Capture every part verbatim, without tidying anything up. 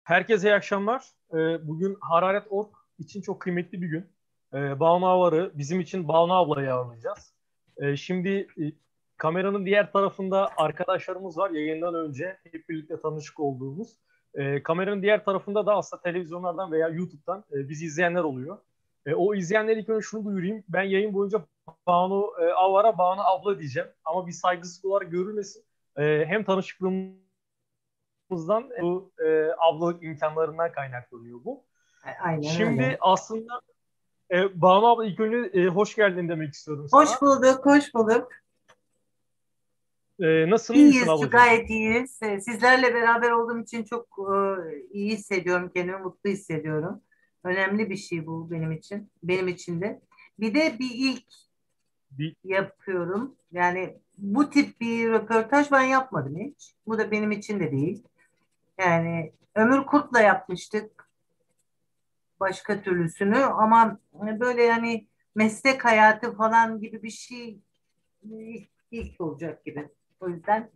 Herkese iyi akşamlar. Ee, bugün Hararet nokta org için çok kıymetli bir gün. Ee, Banu Avar'ı bizim için Banu ablayı ağırlayacağız. Ee, şimdi e, kameranın diğer tarafında arkadaşlarımız var yayından önce hep birlikte tanışık olduğumuz. Ee, kameranın diğer tarafında da aslında televizyonlardan veya YouTube'dan e, bizi izleyenler oluyor. E, o izleyenler ilk önce şunu duyurayım. Ben yayın boyunca Banu e, Avar'a Banu abla diyeceğim. Ama bir saygısızlık olarak görülmesin. E, hem tanışıklığımız bu e, ablalık imkanlarından kaynaklanıyor bu. Aynen Şimdi öyle. aslında e, Banu abla ilk önce e, hoş geldin demek istiyorum Hoş sana. bulduk, hoş bulduk. E, nasılsın, iyi misin İyiyiz, ablacığım? gayet iyiyiz. Ee, Sizlerle beraber olduğum için çok e, iyi hissediyorum, kendimi mutlu hissediyorum. Önemli bir şey bu benim için, benim için de. Bir de bir ilk Bir, yapıyorum. Yani bu tip bir röportaj ben yapmadım hiç. Bu da benim için de değil. Yani Ömür Kurt'la yapmıştık başka türlüsünü ama böyle yani meslek hayatı falan gibi bir şey ilk, ilk olacak gibi. O yüzden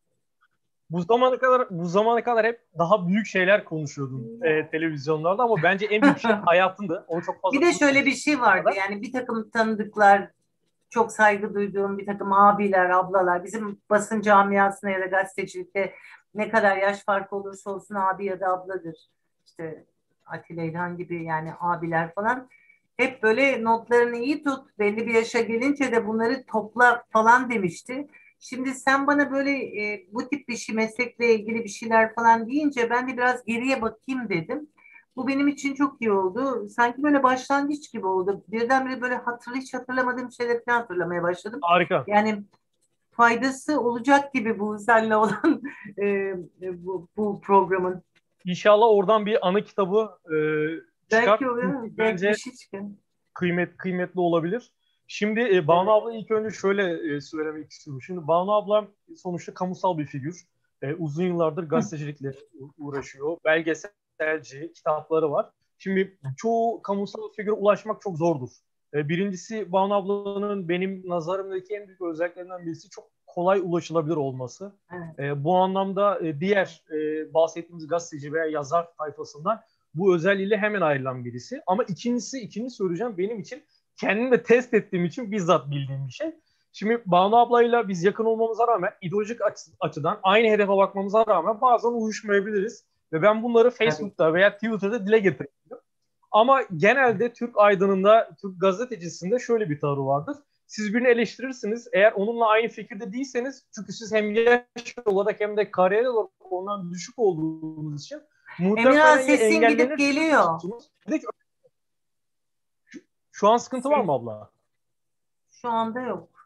bu zamana kadar bu zamana kadar hep daha büyük şeyler konuşuyordun e, televizyonlarda ama bence en büyük şey hayatındı. Onu çok bir fazla de şöyle bir konuşmamıştık şey şimdiye vardı kadar. yani bir takım tanıdıklar, çok saygı duyduğum bir takım abiler, ablalar, bizim basın camiasına ya da gazetecilikte ne kadar yaş farkı olursa olsun abi ya da abladır. İşte Atilla İlhan gibi yani abiler falan. Hep böyle notlarını iyi tut, belli bir yaşa gelince de bunları topla falan demişti. Şimdi sen bana böyle e, bu tip bir şey, meslekle ilgili bir şeyler falan deyince ben de biraz geriye bakayım dedim. Bu benim için çok iyi oldu. Sanki böyle başlangıç gibi oldu. Birdenbire böyle hatırlı hiç hatırlamadığım şeyleri falan hatırlamaya başladım. Harika. Yani faydası olacak gibi bu seninle olan e, e, bu, bu programın. İnşallah oradan bir anı kitabı e, çıkar. Belki Çünkü oluyor, belki bir bence şey çıkar. kıymet kıymetli olabilir. Şimdi e, Banu Evet, abla ilk önce şöyle e, söylemek istiyorum. Şimdi Banu abla sonuçta kamusal bir figür. E, uzun yıllardır gazetecilikle uğraşıyor. Belgeselci, kitapları var. Şimdi çoğu kamusal figüre ulaşmak çok zordur. E, birincisi Banu ablanın benim nazarımdaki en büyük özelliklerinden birisi çok kolay ulaşılabilir olması. evet. E, bu anlamda e, diğer e, bahsettiğimiz gazeteci veya yazar tayfasından bu özelliğiyle hemen ayrılan birisi. Ama ikincisi, ikinci söyleyeceğim benim için kendim de test ettiğim için bizzat bildiğim bir şey. Şimdi Banu ablayla biz yakın olmamıza rağmen ideolojik açıdan aynı hedefe bakmamıza rağmen bazen uyuşmayabiliriz. Ve ben bunları Tabii. Facebook'ta veya Twitter'da dile getiriyorum. Ama genelde Türk aydınında, Türk gazetecisinde şöyle bir tavır vardır. Siz birini eleştirirsiniz. Eğer onunla aynı fikirde değilseniz, çünkü siz hem yaş olarak hem de kariyer olarak ondan düşük olduğunuz için Emirhan muhtemelen ya sesin gidip geliyor. engellenirsunuz. Şu an sıkıntı var Ses mı abla? şu anda yok.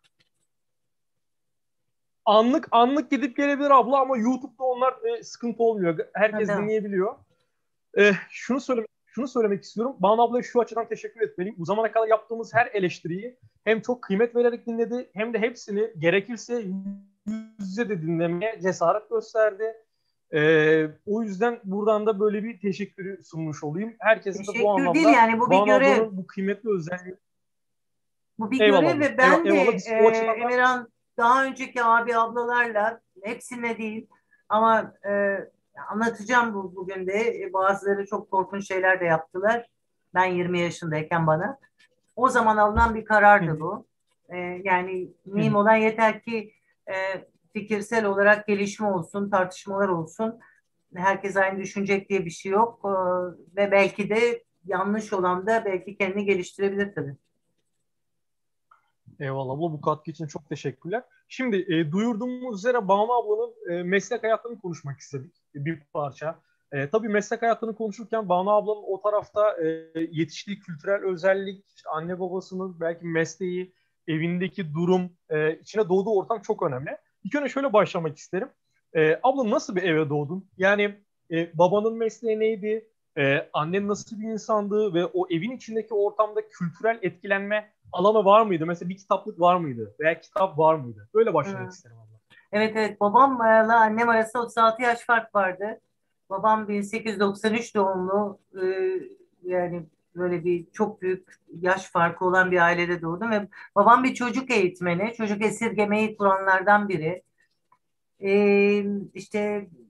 Anlık anlık gidip gelebilir abla ama YouTube'da onlar e, sıkıntı olmuyor. Ha, Herkes tamam. dinleyebiliyor. E, şunu söylemek şunu söylemek istiyorum. Banu ablaya şu açıdan teşekkür etmeliyim. Bu zamana kadar yaptığımız her eleştiriyi hem çok kıymet vererek dinledi hem de hepsini gerekirse yüz yüze de dinlemeye cesaret gösterdi. E, o yüzden buradan da böyle bir teşekkürü sunmuş olayım. Herkese de bu Teşekkür değil anlamda yani bu bir Banu görev. ablanın bu kıymetli özelliği. Bu bir Eyvallah görev abla. ve Eyvallah, ben de eyvallah. e, Biz o açıdan da Emirhan daha önceki abi ablalarla hepsine değil ama e, anlatacağım bu bugün de. E, bazıları çok korkunç şeyler de yaptılar. Ben yirmi yaşındayken bana. O zaman alınan bir hı karardı hı, bu. E, yani hı mühim hı. olan yeter ki e, fikirsel olarak gelişme olsun, tartışmalar olsun. Herkes aynı düşünecek diye bir şey yok. E, ve belki de yanlış olan da belki kendini geliştirebilir tabii. Eyvallah abla, bu katkı için çok teşekkürler. Şimdi e, duyurduğumuz üzere Banu ablanın e, meslek hayatını konuşmak istedik e, bir parça. E, tabii meslek hayatını konuşurken Banu ablanın o tarafta e, yetiştiği kültürel özellik, işte anne babasının belki mesleği, evindeki durum, e, içine doğduğu ortam çok önemli. İlk önce şöyle başlamak isterim. E, abla nasıl bir eve doğdun? Yani e, babanın mesleği neydi? E, annen nasıl bir insandı ve o evin içindeki ortamda kültürel etkilenme alanı var mıydı? Mesela bir kitaplık var mıydı? Veya kitap var mıydı? Böyle başlamak Hı. isterim abla. Evet, evet, babamla annem arasında otuz altı yaş fark vardı. Babam bin sekiz yüz doksan üç doğumlu, e, yani böyle bir çok büyük yaş farkı olan bir ailede doğdum ve babam bir çocuk eğitmeni, çocuk esirgemeyi kuranlardan biri. E, işte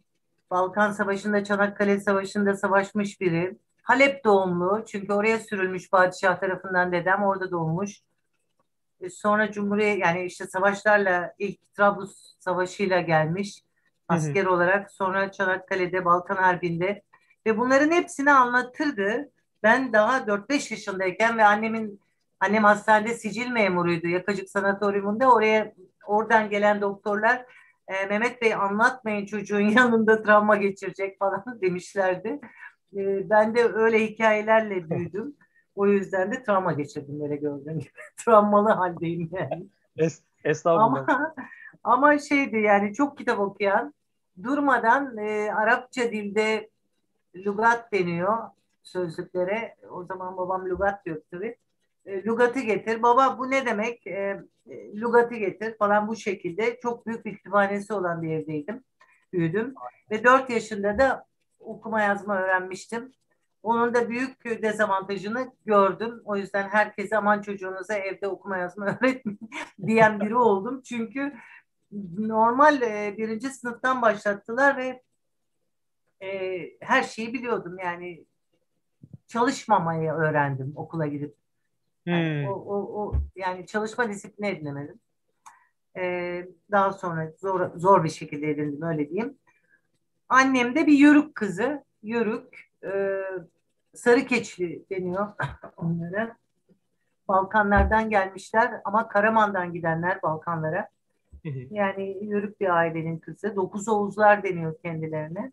Balkan Savaşı'nda, Çanakkale Savaşı'nda savaşmış biri. Halep doğumlu. Çünkü oraya sürülmüş padişah tarafından, dedem orada doğmuş. E, Sonra Cumhuriyet, yani işte savaşlarla, ilk Trablus Savaşı'yla gelmiş Hı hı. asker olarak. Sonra Çanakkale'de, Balkan Harbi'nde, ve bunların hepsini anlatırdı. Ben daha dört beş yaşındayken ve annemin annem hastanede sicil memuruydu. Yakacık Sanatoryumunda, oraya oradan gelen doktorlar e, Mehmet Bey anlatmayın, çocuğun yanında travma geçirecek falan demişlerdi. E, ben de öyle hikayelerle büyüdüm. O yüzden de travma geçirdim, böyle gördüğün gibi. Travmalı haldeyim yani. Es Ama Estağfurullah. ama şeydi yani, çok kitap okuyan, durmadan e, Arapça dilde lügat deniyor sözlüklere. O zaman babam lügat diyor tabii. E, lügatı getir. Baba bu ne demek? E, e, lügatı getir falan, bu şekilde. Çok büyük bir kütüphanesi olan bir evdeydim. Büyüdüm. Ve dört yaşında da okuma yazma öğrenmiştim. Onun da büyük dezavantajını gördüm. O yüzden herkese aman çocuğunuza evde okuma yazma öğretmeyin diyen biri oldum. Çünkü normal e, birinci sınıftan başlattılar ve e, her şeyi biliyordum. Yani çalışmamayı öğrendim okula gidip. Yani o, Hmm. o, o yani çalışma disiplini edinemedim. Ee, daha sonra zor zor bir şekilde edindim, öyle diyeyim. Annem de bir Yörük kızı. Yörük, e, sarı keçili deniyor onlara. Balkanlardan gelmişler ama Karaman'dan gidenler Balkanlara. Hı hı. Yani Yörük bir ailenin kızı. Dokuz Oğuzlar deniyor kendilerine.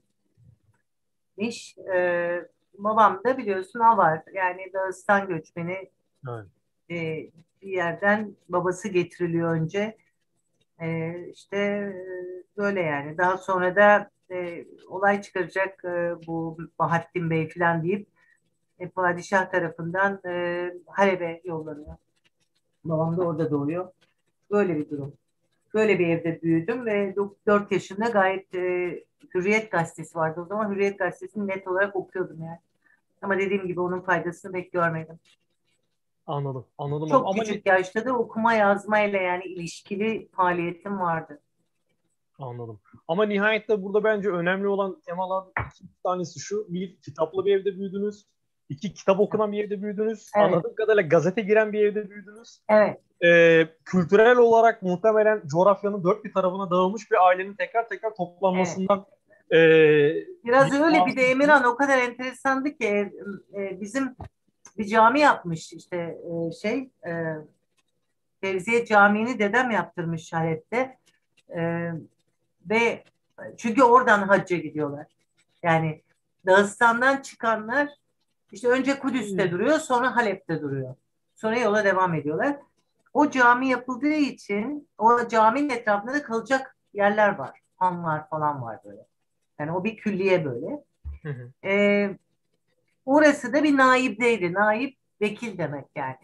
İş. Ee, babam da biliyorsun Avar. Yani Dağıstan göçmeni, Evet. e, bir yerden babası getiriliyor önce. E, işte e, böyle yani. Daha sonra da e, olay çıkaracak e, bu Bahattin Bey falan deyip e, padişah tarafından e, Halep'e yollanıyor. Babam da orada doğuyor. Böyle bir durum. Böyle bir evde büyüdüm ve dört yaşında gayet e, Hürriyet gazetesi vardı o zaman. Hürriyet gazetesini net olarak okuyordum yani. Ama dediğim gibi onun faydasını pek görmedim. Anladım. Anladım abla. Çok Ama ni- küçük yaşta da okuma yazmayla yani ilişkili faaliyetim vardı. anladım. Ama nihayette burada bence önemli olan temalar iki tanesi şu. Bir, kitaplı bir evde büyüdünüz. İki, kitap okunan bir evde büyüdünüz. Evet, Anladığım kadarıyla gazete giren bir evde büyüdünüz. evet, Ee, kültürel olarak muhtemelen coğrafyanın dört bir tarafına dağılmış bir ailenin tekrar tekrar evet. toplanmasından ee, Biraz bir öyle, bir de bahsediyorsunuz. Emirhan o kadar enteresandı ki e, e, bizim bir cami yapmış işte, e, şey e, Fevziye Camii'ni dedem yaptırmış Halep'te. E, ve çünkü oradan hacca gidiyorlar. Yani Dağıstan'dan çıkanlar işte önce Kudüs'te Hmm. duruyor, sonra Halep'te duruyor. Sonra yola devam ediyorlar. O cami yapıldığı için o caminin etrafında da kalacak yerler var. Hanlar falan var böyle. Yani o bir külliye böyle. Hı hı. Ee, orası da bir naibdeydi. Naib vekil demek yani.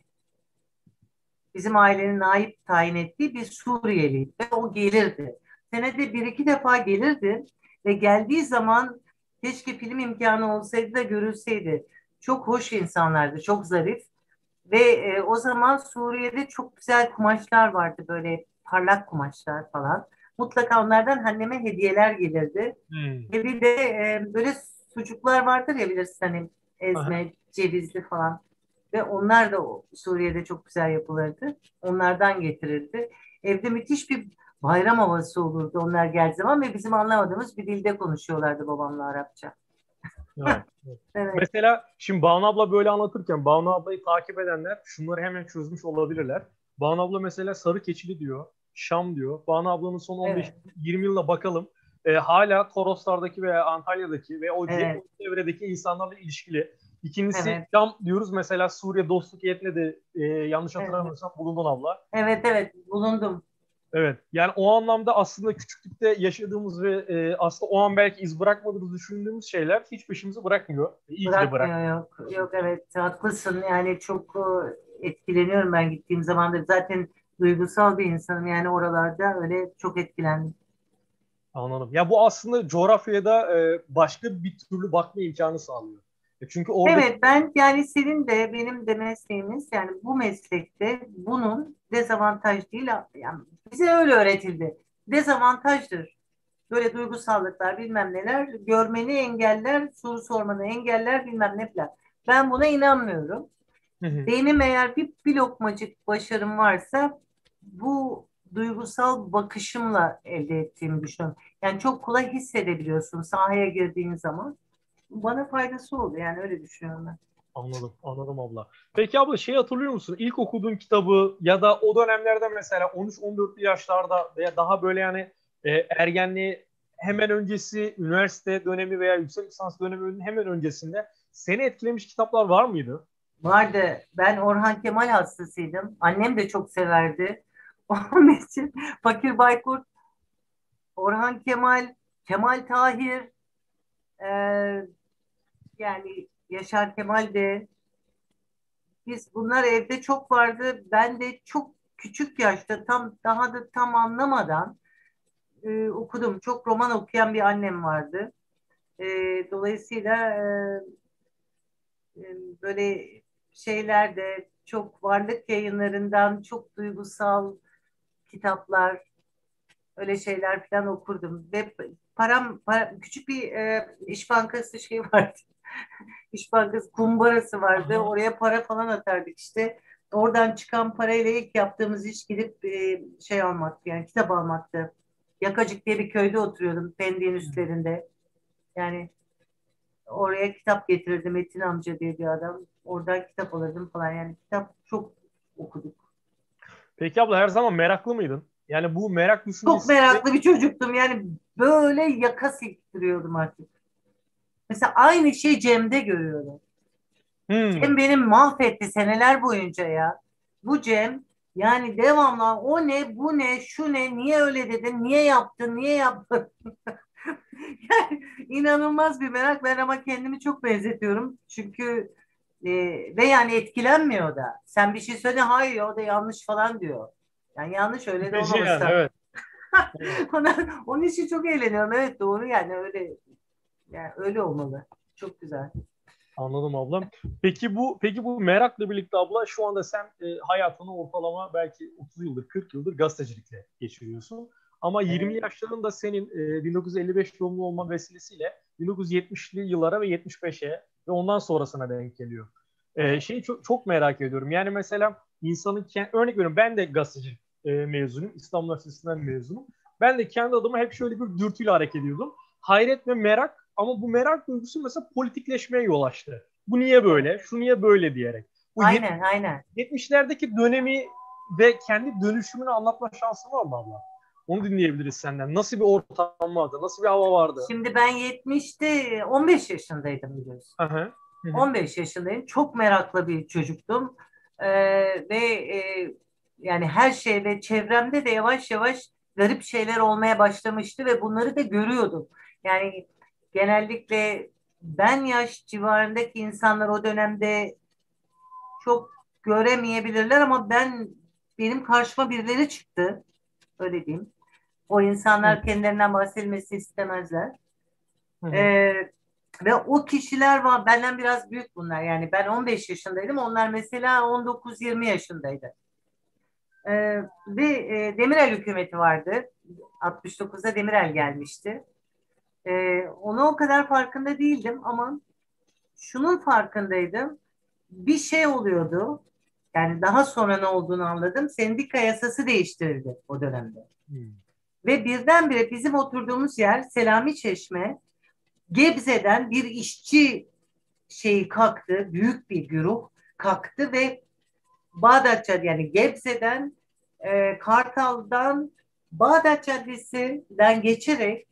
Bizim ailenin naip tayin ettiği bir Suriyeliydi. Ve o gelirdi. Senede bir iki defa gelirdi. Ve geldiği zaman keşke film imkanı olsaydı da görülseydi. Çok hoş insanlardı, çok zarif. Ve e, o zaman Suriye'de çok güzel kumaşlar vardı, böyle parlak kumaşlar falan. Mutlaka onlardan anneme hediyeler gelirdi. Hmm. Ve bir de e, böyle sucuklar vardır ya, bilirsin hani, Aha. ezme, cevizli falan. Ve onlar da o Suriye'de çok güzel yapılırdı. Onlardan getirirdi. Evde müthiş bir bayram havası olurdu onlar geldiği zaman ve bizim anlamadığımız bir dilde konuşuyorlardı babamla, Arapça. Evet. Evet. Evet, Mesela şimdi Banu abla böyle anlatırken Banu ablayı takip edenler şunları hemen çözmüş olabilirler. Banu abla mesela Sarı Keçili diyor, Şam diyor. Banu ablanın son on beş evet, yirmi yılına bakalım. E, hala Toroslardaki veya Antalya'daki ve o, ce- o evet, çevredeki insanlarla ilişkili. İkincisi evet, Şam diyoruz, mesela Suriye Dostluk Heyeti'ne de e, yanlış evet, hatırlamıyorsam bulundun abla. evet, evet, bulundum. Evet. Yani o anlamda aslında küçüklükte yaşadığımız ve e, aslında o an belki iz bırakmadığımızı düşündüğümüz şeyler hiç peşimizi bırakmıyor. İyi ki de Bırakmıyor, bırakmıyor. yok. Yok, evet, haklısın. Yani çok e, etkileniyorum ben gittiğim zamandır. Zaten duygusal bir insanım. Yani oralarda öyle çok etkilendim. Anladım. Ya bu aslında coğrafyaya da e, başka bir türlü bakma imkanı sağlıyor. E, çünkü oradaki... Evet, ben yani senin de benim de mesleğimiz, yani bu meslekte bunun dezavantaj değil, yani bize öyle öğretildi. Dezavantajdır. Böyle duygusallıklar bilmem neler görmeni engeller, soru sormanı engeller bilmem ne falan. Ben buna inanmıyorum. Hı hı. Benim eğer bir, bir lokmacık başarım varsa bu duygusal bakışımla elde ettiğimi düşünüyorum. Yani çok kolay hissedebiliyorsun sahaya girdiğin zaman. Bana faydası oldu yani öyle düşünüyorum ben. Anladım, anladım abla. Peki abla şey hatırlıyor musun? İlk okuduğun kitabı ya da o dönemlerde mesela on üç on dört yaşlarda veya daha böyle yani e, ergenliği hemen öncesi, üniversite dönemi veya yüksek lisans döneminin hemen öncesinde seni etkilemiş kitaplar var mıydı? Vardı. Ben Orhan Kemal hastasıydım. Annem de çok severdi. Onun için Fakir Baykurt, Orhan Kemal, Kemal Tahir, e, yani Yaşar Kemal de biz bunlar evde çok vardı. Ben de çok küçük yaşta tam daha da tam anlamadan e, okudum. Çok roman okuyan bir annem vardı. E, dolayısıyla e, e, böyle şeylerde çok varlık yayınlarından çok duygusal kitaplar öyle şeyler falan okurdum. Ve param, para, küçük bir e, İş Bankası şey vardı. İş Bankası kumbarası vardı. Aha. Oraya para falan atardık işte. Oradan çıkan parayla ilk yaptığımız iş gidip e, şey almaktı yani kitap almaktı. Yakacık diye bir köyde oturuyordum Pendik'in üstlerinde. Yani oraya kitap getirirdi Metin amca diye bir adam. Oradan kitap alırdım falan. Yani kitap çok okuduk. Peki abla her zaman meraklı mıydın? Yani bu merak Çok düşüncesi meraklı bir çocuktum. Yani böyle yaka silktiriyordum artık. Mesela aynı şey Cem'de görüyorum. hmm. Cem benim mahvetti seneler boyunca ya. Bu Cem yani devamlı o ne bu ne şu ne niye öyle dedin niye yaptın niye yaptın. Yani inanılmaz bir merak ben ama kendimi çok benzetiyorum. Çünkü e, ve yani etkilenmiyor da. Sen bir şey söyle hayır o da yanlış falan diyor. Yani yanlış öyle de Şüpheci olmaması yani lazım. evet. Evet. Ona, onun için çok eğleniyorum. Evet doğru yani öyle yani öyle olmalı. Çok güzel. Anladım ablam. Peki bu peki bu merakla birlikte abla şu anda sen e, hayatını ortalama belki otuz yıldır kırk yıldır gazetecilikle geçiriyorsun. Ama yirmi Evet. yaşlarında senin e, bin dokuz yüz elli beş doğumlu olma vesilesiyle bin dokuz yüz yetmişli yıllara ve yetmiş beşe ve ondan sonrasına denk geliyor. E, Evet. şeyi çok, çok merak ediyorum. Yani mesela insanın örnek veriyorum ben de gazetecilik e, mezunuyum. İstanbul Üniversitesi'nden mezunum. Ben de kendi adıma hep şöyle bir dürtüyle hareket ediyordum. Hayret ve merak ama bu merak duygusu mesela politikleşmeye yol açtı. Bu niye Evet. böyle? Şu niye böyle diyerek. Bu Aynen aynen. yetmişlerdeki dönemi ve kendi dönüşümünü anlatma şansın var mı abla? Onu dinleyebiliriz senden. Nasıl bir ortam vardı? Nasıl bir hava vardı? Şimdi ben yetmişte on beş yaşındaydım biliyorsun. Hı hı. Hı hı. on beş yaşındayım. Çok meraklı bir çocuktum. Ee, ve e, yani her şey ve çevremde de yavaş yavaş garip şeyler olmaya başlamıştı ve bunları da görüyordum. Yani genellikle ben yaş civarındaki insanlar o dönemde çok göremeyebilirler ama ben benim karşıma birileri çıktı. Öyle diyeyim. O Hı insanlar kendilerinden bahsedilmesi istemezler. hı. Ee, ve o kişiler var benden biraz büyük bunlar. Yani ben on beş yaşındaydım. Onlar mesela on dokuz yirmi yaşındaydı. Ee, ve e, Demirel hükümeti vardı. altmış dokuzda Demirel gelmişti. Ee, ona o kadar farkında değildim ama şunun farkındaydım. Bir şey oluyordu. Yani daha sonra ne olduğunu anladım. Sendika yasası değiştirildi o dönemde. Hı. Ve birdenbire bizim oturduğumuz yer Selami Çeşme, Gebze'den bir işçi şeyi kalktı, büyük bir güruh kalktı ve Bağdat Caddesi yani Gebze'den e, Kartal'dan Bağdat Caddesi'nden geçerek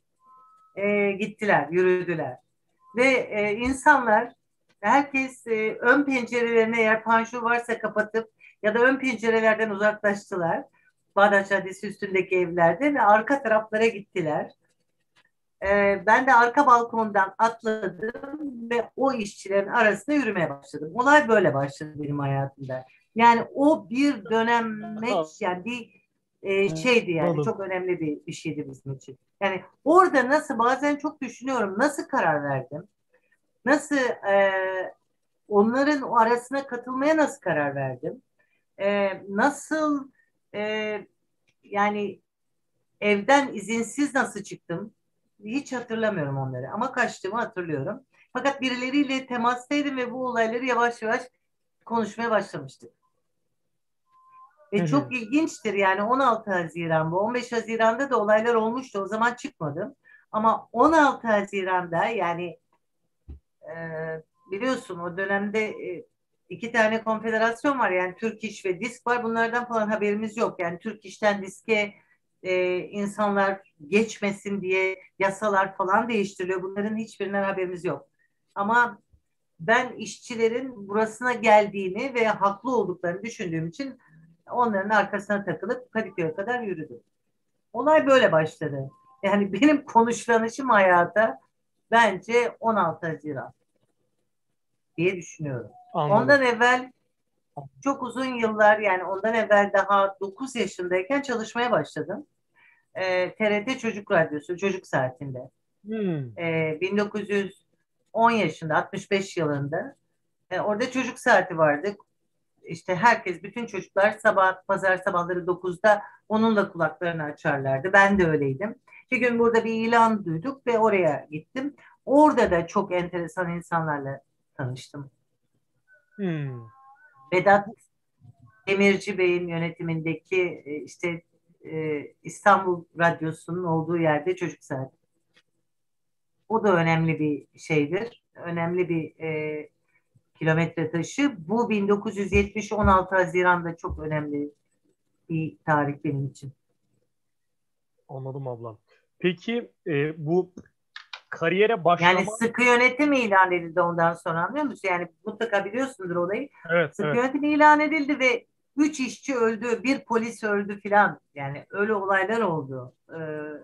e, gittiler, yürüdüler. Ve e, insanlar herkes e, ön pencerelerine eğer panjur varsa kapatıp ya da ön pencerelerden uzaklaştılar. Bağdat Caddesi üstündeki evlerde ve arka taraflara gittiler. Ee, ben de arka balkondan atladım ve o işçilerin arasında yürümeye başladım. Olay böyle başladı benim hayatımda. Yani o bir dönemek yani bir e, şeydi yani Anladım. çok önemli bir, bir şeydi bizim için. Yani orada nasıl bazen çok düşünüyorum nasıl karar verdim? Nasıl e, onların o arasına katılmaya nasıl karar verdim? E, nasıl e, yani evden izinsiz nasıl çıktım? hiç hatırlamıyorum onları ama kaçtığımı hatırlıyorum. Fakat birileriyle temastaydım ve bu olayları yavaş yavaş konuşmaya başlamıştık. Hı Ve hı. çok ilginçtir yani on altı Haziran bu. on beş Haziran'da da olaylar olmuştu. O zaman çıkmadım. Ama on altı Haziran'da yani e, biliyorsun o dönemde e, iki tane konfederasyon var. Yani Türk İş ve Disk var. Bunlardan falan haberimiz yok. Yani Türk İş'ten Disk'e e, insanlar geçmesin diye yasalar falan değiştiriliyor. Bunların hiçbirinden haberimiz yok. Ama ben işçilerin burasına geldiğini ve haklı olduklarını düşündüğüm için onların arkasına takılıp Kadıköy'e kadar yürüdüm. Olay böyle başladı. Yani benim konuşlanışım hayata bence on altı Haziran diye düşünüyorum. Anladım. Ondan evvel çok uzun yıllar yani ondan evvel daha dokuz yaşındayken çalışmaya başladım. Ee, T R T Çocuk Radyosu Çocuk Saati'nde. Hmm. Ee, bin dokuz yüz on yaşında altmış beş yılında e, orada çocuk saati vardı. İşte herkes, bütün çocuklar sabah, pazar sabahları dokuzda onunla kulaklarını açarlardı. Ben de öyleydim. Bir gün burada bir ilan duyduk ve oraya gittim. Orada da çok enteresan insanlarla tanıştım. Hmm. Vedat Demirci Bey'in yönetimindeki e, işte e, İstanbul Radyosu'nun olduğu yerde çocuk saati. O da önemli bir şeydir. Önemli bir e, kilometre taşı. Bu bin dokuz yüz yetmiş on altı Haziran'da çok önemli bir tarih benim için. Anladım ablam. Peki e, bu kariyere Yani başlama. sıkı yönetim ilan edildi ondan sonra, anlıyor musun? Yani mutlaka biliyorsundur olayı. Evet, Sıkı evet. yönetim ilan edildi ve üç işçi öldü, bir polis öldü filan. Yani öyle olaylar oldu. Ee,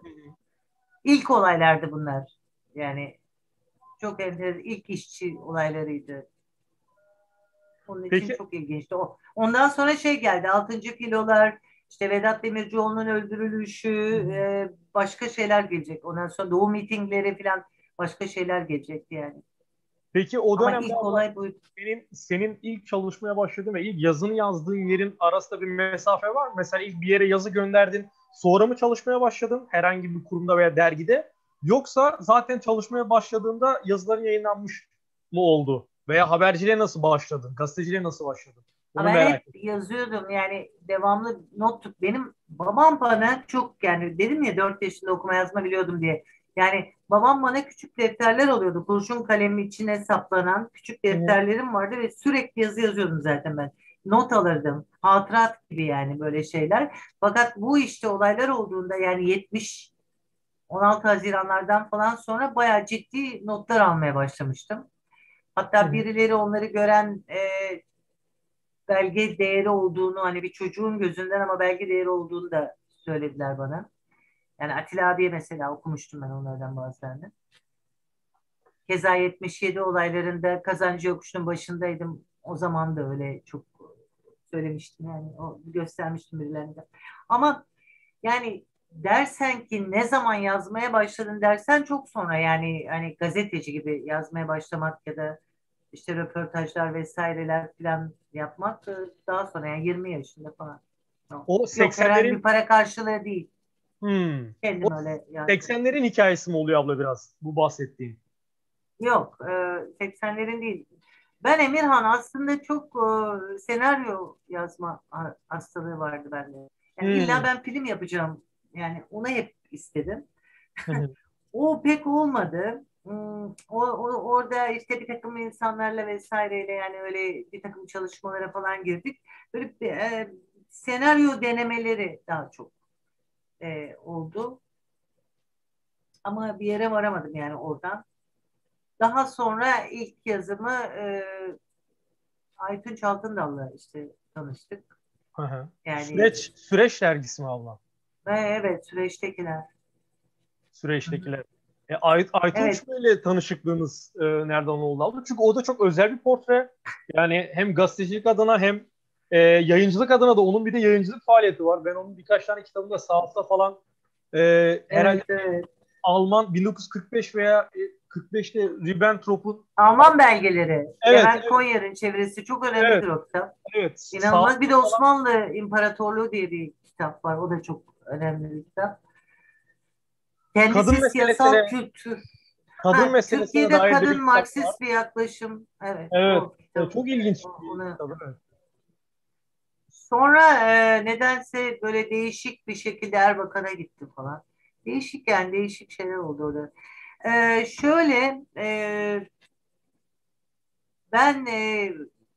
ilk olaylardı bunlar. Yani çok enter ilk işçi olaylarıydı. Onun için Peki. çok ilginçti. O, ondan sonra şey geldi. Altıncı filolar, işte Vedat Demircioğlu'nun öldürülüşü, e, başka şeyler gelecek. Ondan sonra doğu mitingleri falan, başka şeyler gelecekti yani. Peki o Ama dönemde ilk abla olay buydu. senin, senin ilk çalışmaya başladığın ve ilk yazını yazdığın yerin arasında bir mesafe var mı? Mesela ilk bir yere yazı gönderdin, sonra mı çalışmaya başladın herhangi bir kurumda veya dergide? Yoksa zaten çalışmaya başladığında yazıların yayınlanmış mı oldu? Veya haberciliğe nasıl başladın? Gazeteciliğe nasıl başladın? Onu Ben merak hep ettim. yazıyordum yani, devamlı not tut. Benim babam bana çok, yani dedim ya dört yaşında okuma yazma biliyordum diye. Yani babam bana küçük defterler alıyordu. Kurşun kalemi içine saplanan küçük Hı hı. defterlerim vardı ve sürekli yazı yazıyordum zaten ben. Not alırdım. Hatırat gibi yani, böyle şeyler. Fakat bu işte olaylar olduğunda yani yetmiş on altı Haziranlardan falan sonra bayağı ciddi notlar almaya başlamıştım. Hı Hatta hı. birileri onları gören e, belge değeri olduğunu, hani bir çocuğun gözünden ama belge değeri olduğunu da söylediler bana. Yani Atilla abiye mesela okumuştum ben onlardan bazılarını. Keza yetmiş yedi olaylarında Kazancı Yokuşu'nun başındaydım. O zaman da öyle çok söylemiştim yani, o göstermiştim birilerine. Ama yani dersen ki ne zaman yazmaya başladın dersen, çok sonra yani, hani gazeteci gibi yazmaya başlamak ya da işte röportajlar vesaireler falan yapmak e, daha sonra, yani yirmi yaşında falan. Yok, O yok, herhangi bir seksenlerin para karşılığı değil. hmm, o Kendim öyle yazdım. seksenlerin hikayesi mi oluyor abla biraz bu bahsettiğin? Yok, e, seksenlerin değil. Ben Emirhan aslında çok e, senaryo yazma ha- hastalığı vardı bende. Yani illa Hmm. ben film yapacağım. Yani onu hep istedim. Hı hı. O pek olmadı. Hmm, O, o- orada işte bir takım insanlarla vesaireyle yani öyle bir takım çalışmalara falan girdik. Böyle bir, e, senaryo denemeleri daha çok e, oldu. Ama bir yere varamadım yani oradan. Daha sonra ilk yazımı e, Aytunç Altındal'la işte tanıştık. Hı hı. Yani Süreç, Süreç dergisi mi abla? ve evet, süreçtekiler. Hı hı. Süreçtekiler. E, Ay, Evet, Aytunç Bey'le tanışıklığınız e, nereden oldu abla? Çünkü o da çok özel bir portre. Yani hem gazetecilik adına hem e, yayıncılık adına da onun bir de yayıncılık faaliyeti var. Ben onun birkaç tane kitabında sahafta falan e, herhalde evet, evet. Alman bin dokuz yüz kırk beş veya e, kırk beşte Ribbentrop'un Alman belgeleri. evet, Levent evet, Konyer'in çevirisi çok evet, önemlidir o kitap. evet, İnanılmaz. Bir de sahafta falan. Osmanlı İmparatorluğu diye bir kitap var. O da çok önemli bir kitap. kadın Kendisi siyasal meselesine kültür. kadın Ha, meselesine Türkiye'de dair de bir kadın kitap var. Marksist bir yaklaşım. Evet, Evet. o E, kitap. çok ilginç bir Onu. kitap. Evet. Sonra e, nedense böyle değişik bir şekilde Erbakan'a gittim falan. Değişik yani değişik şeyler oldu orada. E, şöyle e, ben e,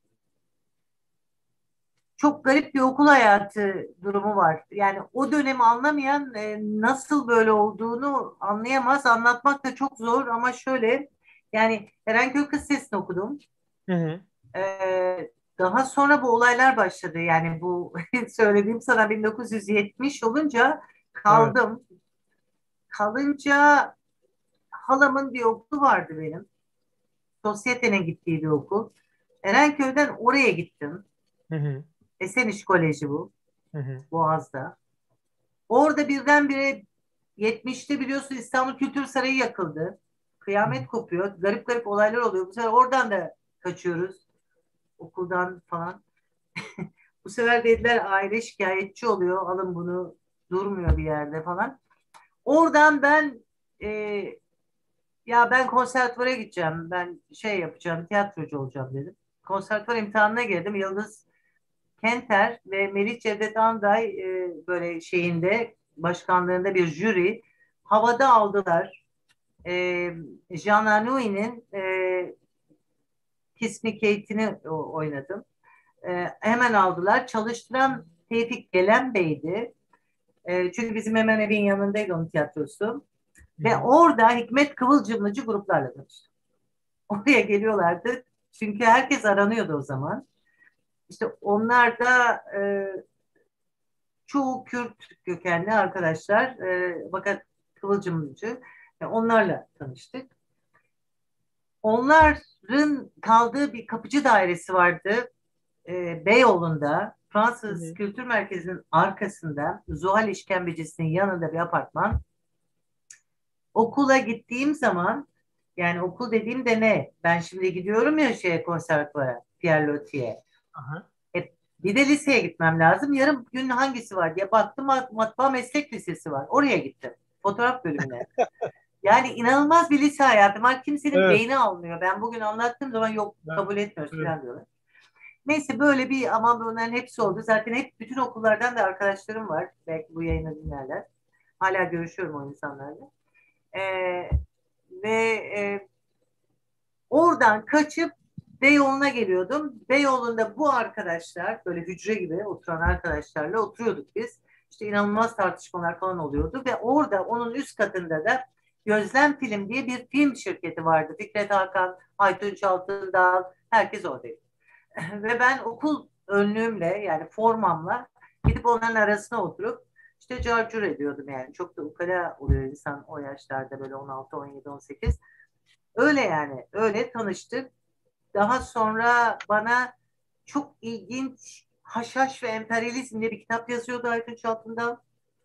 çok garip bir okul hayatı durumu var. Yani o dönemi anlamayan e, nasıl böyle olduğunu anlayamaz. Anlatmak da çok zor ama şöyle yani Erenköy Kız Lisesi'ni okudum. Hı hı. E, Daha sonra bu olaylar başladı. Yani bu söylediğim sana bin dokuz yüz yetmiş olunca Evet. kaldım. Kalınca halamın bir okulu vardı benim. Sosyete'nin gittiği bir okul. Erenköy'den oraya gittim. Hı hı. Eseniş Koleji bu. Hı hı. Boğaz'da. Orada birdenbire yetmişte biliyorsun İstanbul Kültür Sarayı yakıldı. Hı Kıyamet hı. kopuyor. Garip garip olaylar oluyor. Bu sefer oradan da kaçıyoruz. Okuldan falan. Bu sefer dediler aile şikayetçi oluyor. Alın bunu durmuyor bir yerde falan. Oradan ben e, ya ben konservatuvara gideceğim. Ben şey yapacağım. Tiyatrocu olacağım dedim. Konservatuvar imtihanına girdim. Yıldız Kenter ve Melih Cevdet Anday e, böyle şeyinde başkanlığında bir jüri havada aldılar. E, Jean Anouilh'nin e, Kiss Me Kate'ini oynadım. E, hemen aldılar. Çalıştıran Tevfik Gelen Bey'di. E, çünkü bizim hemen evin yanındaydı onun tiyatrosu. Hı Ve hı. orada Hikmet Kıvılcımlıcı gruplarla tanıştım. Oraya geliyorlardı. Çünkü herkes aranıyordu o zaman. İşte onlar da e, çoğu Kürt kökenli arkadaşlar e, fakat Kıvılcımcı. E, onlarla tanıştık. Onların kaldığı bir kapıcı dairesi vardı e, Beyoğlu'nda. Hı Fransız hı. Kültür Merkezi'nin arkasında Zuhal İşkembecisi'nin yanında bir apartman. Okula gittiğim zaman yani okul dediğimde ne? Ben şimdi gidiyorum ya şeye konservatuvara, Pierre Loti'ye. Aha. E, bir de liseye gitmem lazım. Yarın gün hangisi var diye baktım mat- matbaa meslek lisesi var. Oraya gittim. Fotoğraf bölümüne. Yani inanılmaz bir lise hayatım var. Kimsenin Evet. beyni almıyor. Ben bugün anlattığım zaman yok Evet. kabul etmiyoruz Evet. falan diyorlar. Neyse böyle bir ama bunların hepsi oldu. Zaten hep bütün okullardan da arkadaşlarım var. Belki bu yayını dinlerler. Hala görüşüyorum o insanlarla. Ee, ve e, oradan kaçıp Beyoğlu'na geliyordum. Beyoğlu'nda bu arkadaşlar böyle hücre gibi oturan arkadaşlarla oturuyorduk biz. İşte inanılmaz tartışmalar falan oluyordu ve orada onun üst katında da Gözlem Film diye bir film şirketi vardı. Fikret Hakan, Aytunç Altındağ, herkes oradaydı. Ve ben okul önlüğümle yani formamla gidip onların arasına oturup işte carcur ediyordum yani. Çok da ukala oluyor insan o yaşlarda böyle on altı, on yedi, on sekiz. Öyle yani. Öyle tanıştık. Daha sonra bana çok ilginç Haşhaş ve Emperyalizm diye bir kitap yazıyordu Aytunç Altındağ.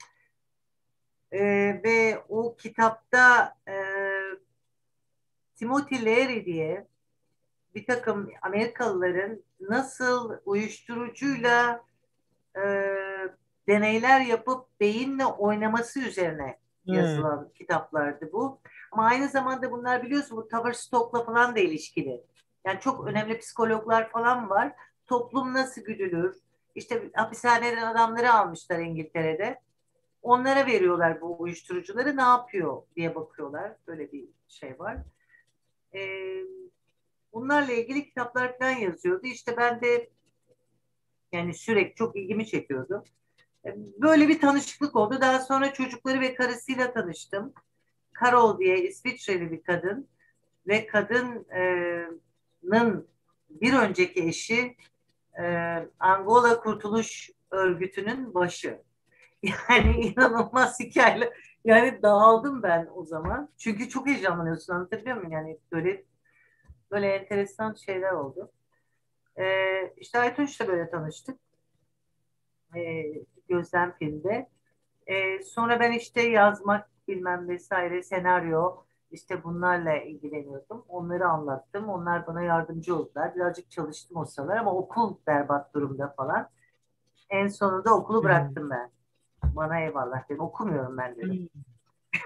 Ee, ve o kitapta e, Timothy Leary diye bir takım Amerikalıların nasıl uyuşturucuyla e, deneyler yapıp beyinle oynaması üzerine Hmm. yazılan kitaplardı bu. Ama aynı zamanda bunlar biliyorsun bu Tavistock'la falan da ilişkili. Yani çok önemli psikologlar falan var. Toplum nasıl güdülür? İşte hapishaneden adamları almışlar İngiltere'de. Onlara veriyorlar bu uyuşturucuları ne yapıyor diye bakıyorlar. Böyle bir şey var. Ee, Bunlarla ilgili kitaplar falan yazıyordu. İşte ben de yani sürekli çok ilgimi çekiyordu. Böyle bir tanışıklık oldu. Daha sonra çocukları ve karısıyla tanıştım. Carol diye İsviçreli bir kadın ve kadının bir önceki eşi e, Angola Kurtuluş Örgütü'nün başı. Yani inanılmaz hikayeler. Yani dağıldım ben o zaman. Çünkü çok heyecanlanıyorsun anlatabiliyor muyum? Yani böyle böyle enteresan şeyler oldu. Ee, işte Aytunç'la böyle tanıştık. Ee, Gözlem filmde. Ee, sonra ben işte yazmak bilmem vesaire senaryo işte bunlarla ilgileniyordum. Onları anlattım. Onlar bana yardımcı oldular. Birazcık çalıştım o sıralar ama okul berbat durumda falan. En sonunda okulu Hmm. bıraktım ben. Bana eyvallah dedim. Okumuyorum ben dedim. Hmm.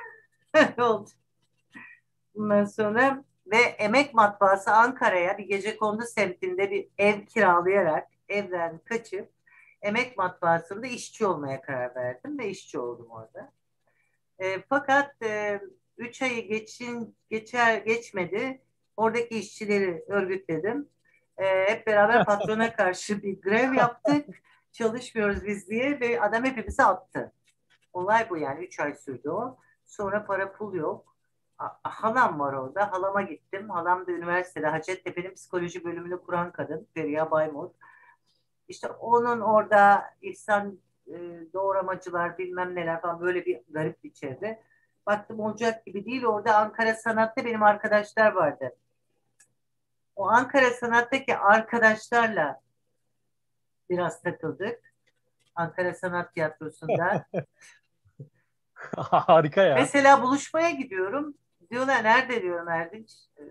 oldu. Bundan sonra ve Emek Matbaası Ankara'ya bir gecekondu semtinde bir ev kiralayarak evden kaçıp Emek Matbaası'nda işçi olmaya karar verdim ve işçi oldum orada. E, fakat e, üç ayı geçin, geçer geçmedi. Oradaki işçileri örgütledim. E, hep beraber patrona karşı bir grev yaptık. Çalışmıyoruz biz diye ve adam hepimizi attı. Olay bu yani. Üç ay sürdü o. Sonra para pul yok. A- Halam var orada. Halama gittim. Halam da üniversitede Hacettepe'nin psikoloji bölümünü kuran kadın. Feriha Baymur. İşte onun orada İhsan e, doğramacılar bilmem neler falan böyle bir garip bir çevre. Baktım olacak gibi değil. Orada Ankara Sanat'ta benim arkadaşlar vardı. O Ankara Sanat'taki arkadaşlarla biraz takıldık. Ankara Sanat Tiyatrosu'nda. Harika ya. Mesela buluşmaya gidiyorum. Diyorlar nerede diyorum Erdinç.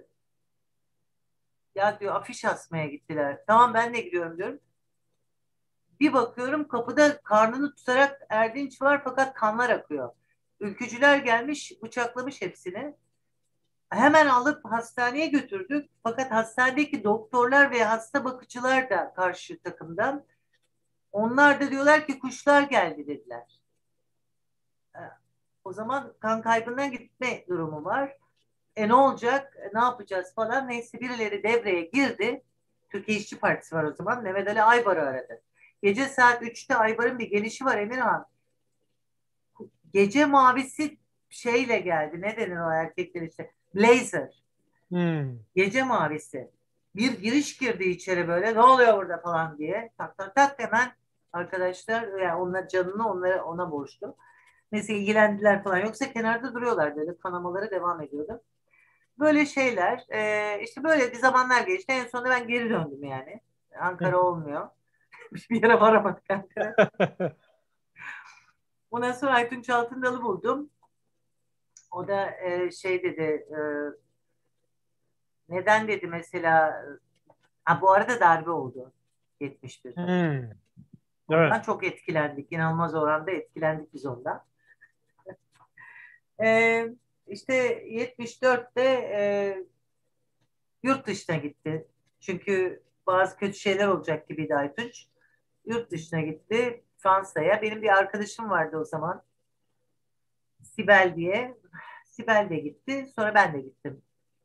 Ya diyor afiş asmaya gittiler. Tamam ben de gidiyorum diyorum. Bir bakıyorum kapıda karnını tutarak Erdinç var fakat kanlar akıyor. Ülkücüler gelmiş bıçaklamış hepsini. Hemen alıp hastaneye götürdük. Fakat hastanedeki doktorlar ve hasta bakıcılar da karşı takımdan. Onlar da diyorlar ki kuşlar geldi dediler. E, O zaman kan kaybından gitme durumu var. E ne olacak? E, ne yapacağız falan. Neyse birileri devreye girdi. Türkiye İşçi Partisi var o zaman. Mehmet Ali Aybar'ı aradı. Gece saat üçte Aybar'ın bir gelişi var Emirhan. Gece mavisi şeyle geldi. Ne denir o erkekler işte? Blazer. Hmm. Gece mavisi. Bir giriş girdi içeri böyle. Ne oluyor burada falan diye. Tak tak tak hemen arkadaşlar yani onlar canını onlara ona borçlu. Neyse ilgilendiler falan. Yoksa kenarda duruyorlar dedi. Kanamaları devam ediyordu. Böyle şeyler. E, işte böyle bir zamanlar geçti. En sonunda ben geri döndüm yani. Ankara olmuyor. Bir yere varamadık Ankara. Ondan sonra Aytunç Altındal'ı buldum. O da e, şey dedi e, neden dedi mesela ha, bu arada darbe oldu yetmiş birde. Hmm. Evet. Ondan çok etkilendik. İnanılmaz oranda etkilendik biz ondan. E, işte yetmiş dörtte e, yurt dışına gitti. Çünkü bazı kötü şeyler olacak gibiydi Aytunç. Yurt dışına gitti Fransa'ya. Benim bir arkadaşım vardı o zaman. Sibel diye. Sibel de gitti. Sonra ben de gittim.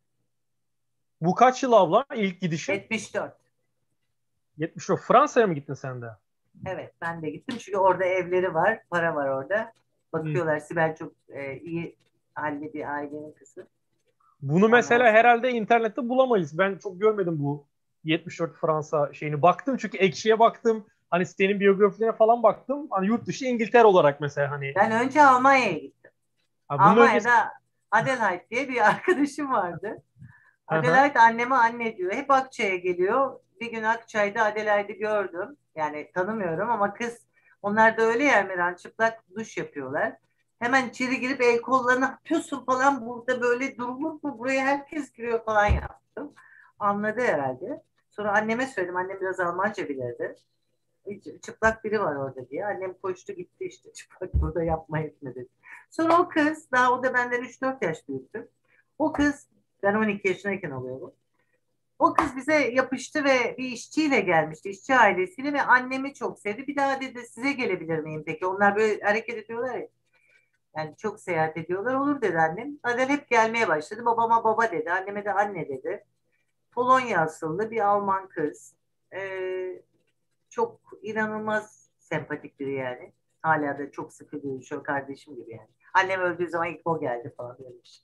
Bu kaç yıl abla ilk gidişin? yetmiş dört. yetmiş o. Fransa'ya mı gittin sen de? Evet ben de gittim. Çünkü orada evleri var. Para var orada. Hmm. Bakıyorlar. Sibel çok e, iyi halli bir ailenin kızı. Bunu Ondan mesela sonra. herhalde internette bulamayız. Ben çok görmedim bu yetmiş dört Fransa şeyini. Baktım çünkü Ekşi'ye baktım. Hani senin biyografilerine falan baktım. Hani yurt dışı İngiltere olarak mesela hani. Ben önce Almanya'ya gittim. Ha, bunun öncesi. Almanya'da Adelaide diye bir arkadaşım vardı. Hı hı. Adelaide anneme anne diyor. Hep Akçay'a geliyor. Bir gün Akçay'da Adelaide'i gördüm. Yani tanımıyorum ama kız onlar da öyle ya Miran çıplak duş yapıyorlar. Hemen içeri girip el kollarını yapıyorsun falan burada böyle durulur mu? Buraya herkes giriyor falan yaptım. Anladı herhalde. Sonra anneme söyledim. Annem biraz Almanca bilirdi. Çıplak biri var orada diye. Annem koştu gitti işte çıplak burada yapma etme dedi. Sonra o kız daha o da benden üç dört yaş büyüktü. O kız ben on iki yaşındayken oluyor bu. O kız bize yapıştı ve bir işçiyle gelmişti. İşçi ailesiyle ve annemi çok sevdi. Bir daha dedi size gelebilir miyim peki? Onlar böyle hareket ediyorlar ya. Yani çok seyahat ediyorlar. Olur dedi annem. Adel hep gelmeye başladı. Babama baba dedi. Anneme de anne dedi. Polonya asıllı bir Alman kız. Ee, çok inanılmaz sempatik biri yani. Hala da çok sıkı görüşüyor kardeşim gibi yani. Annem öldüğü zaman ilk o geldi falan demiş.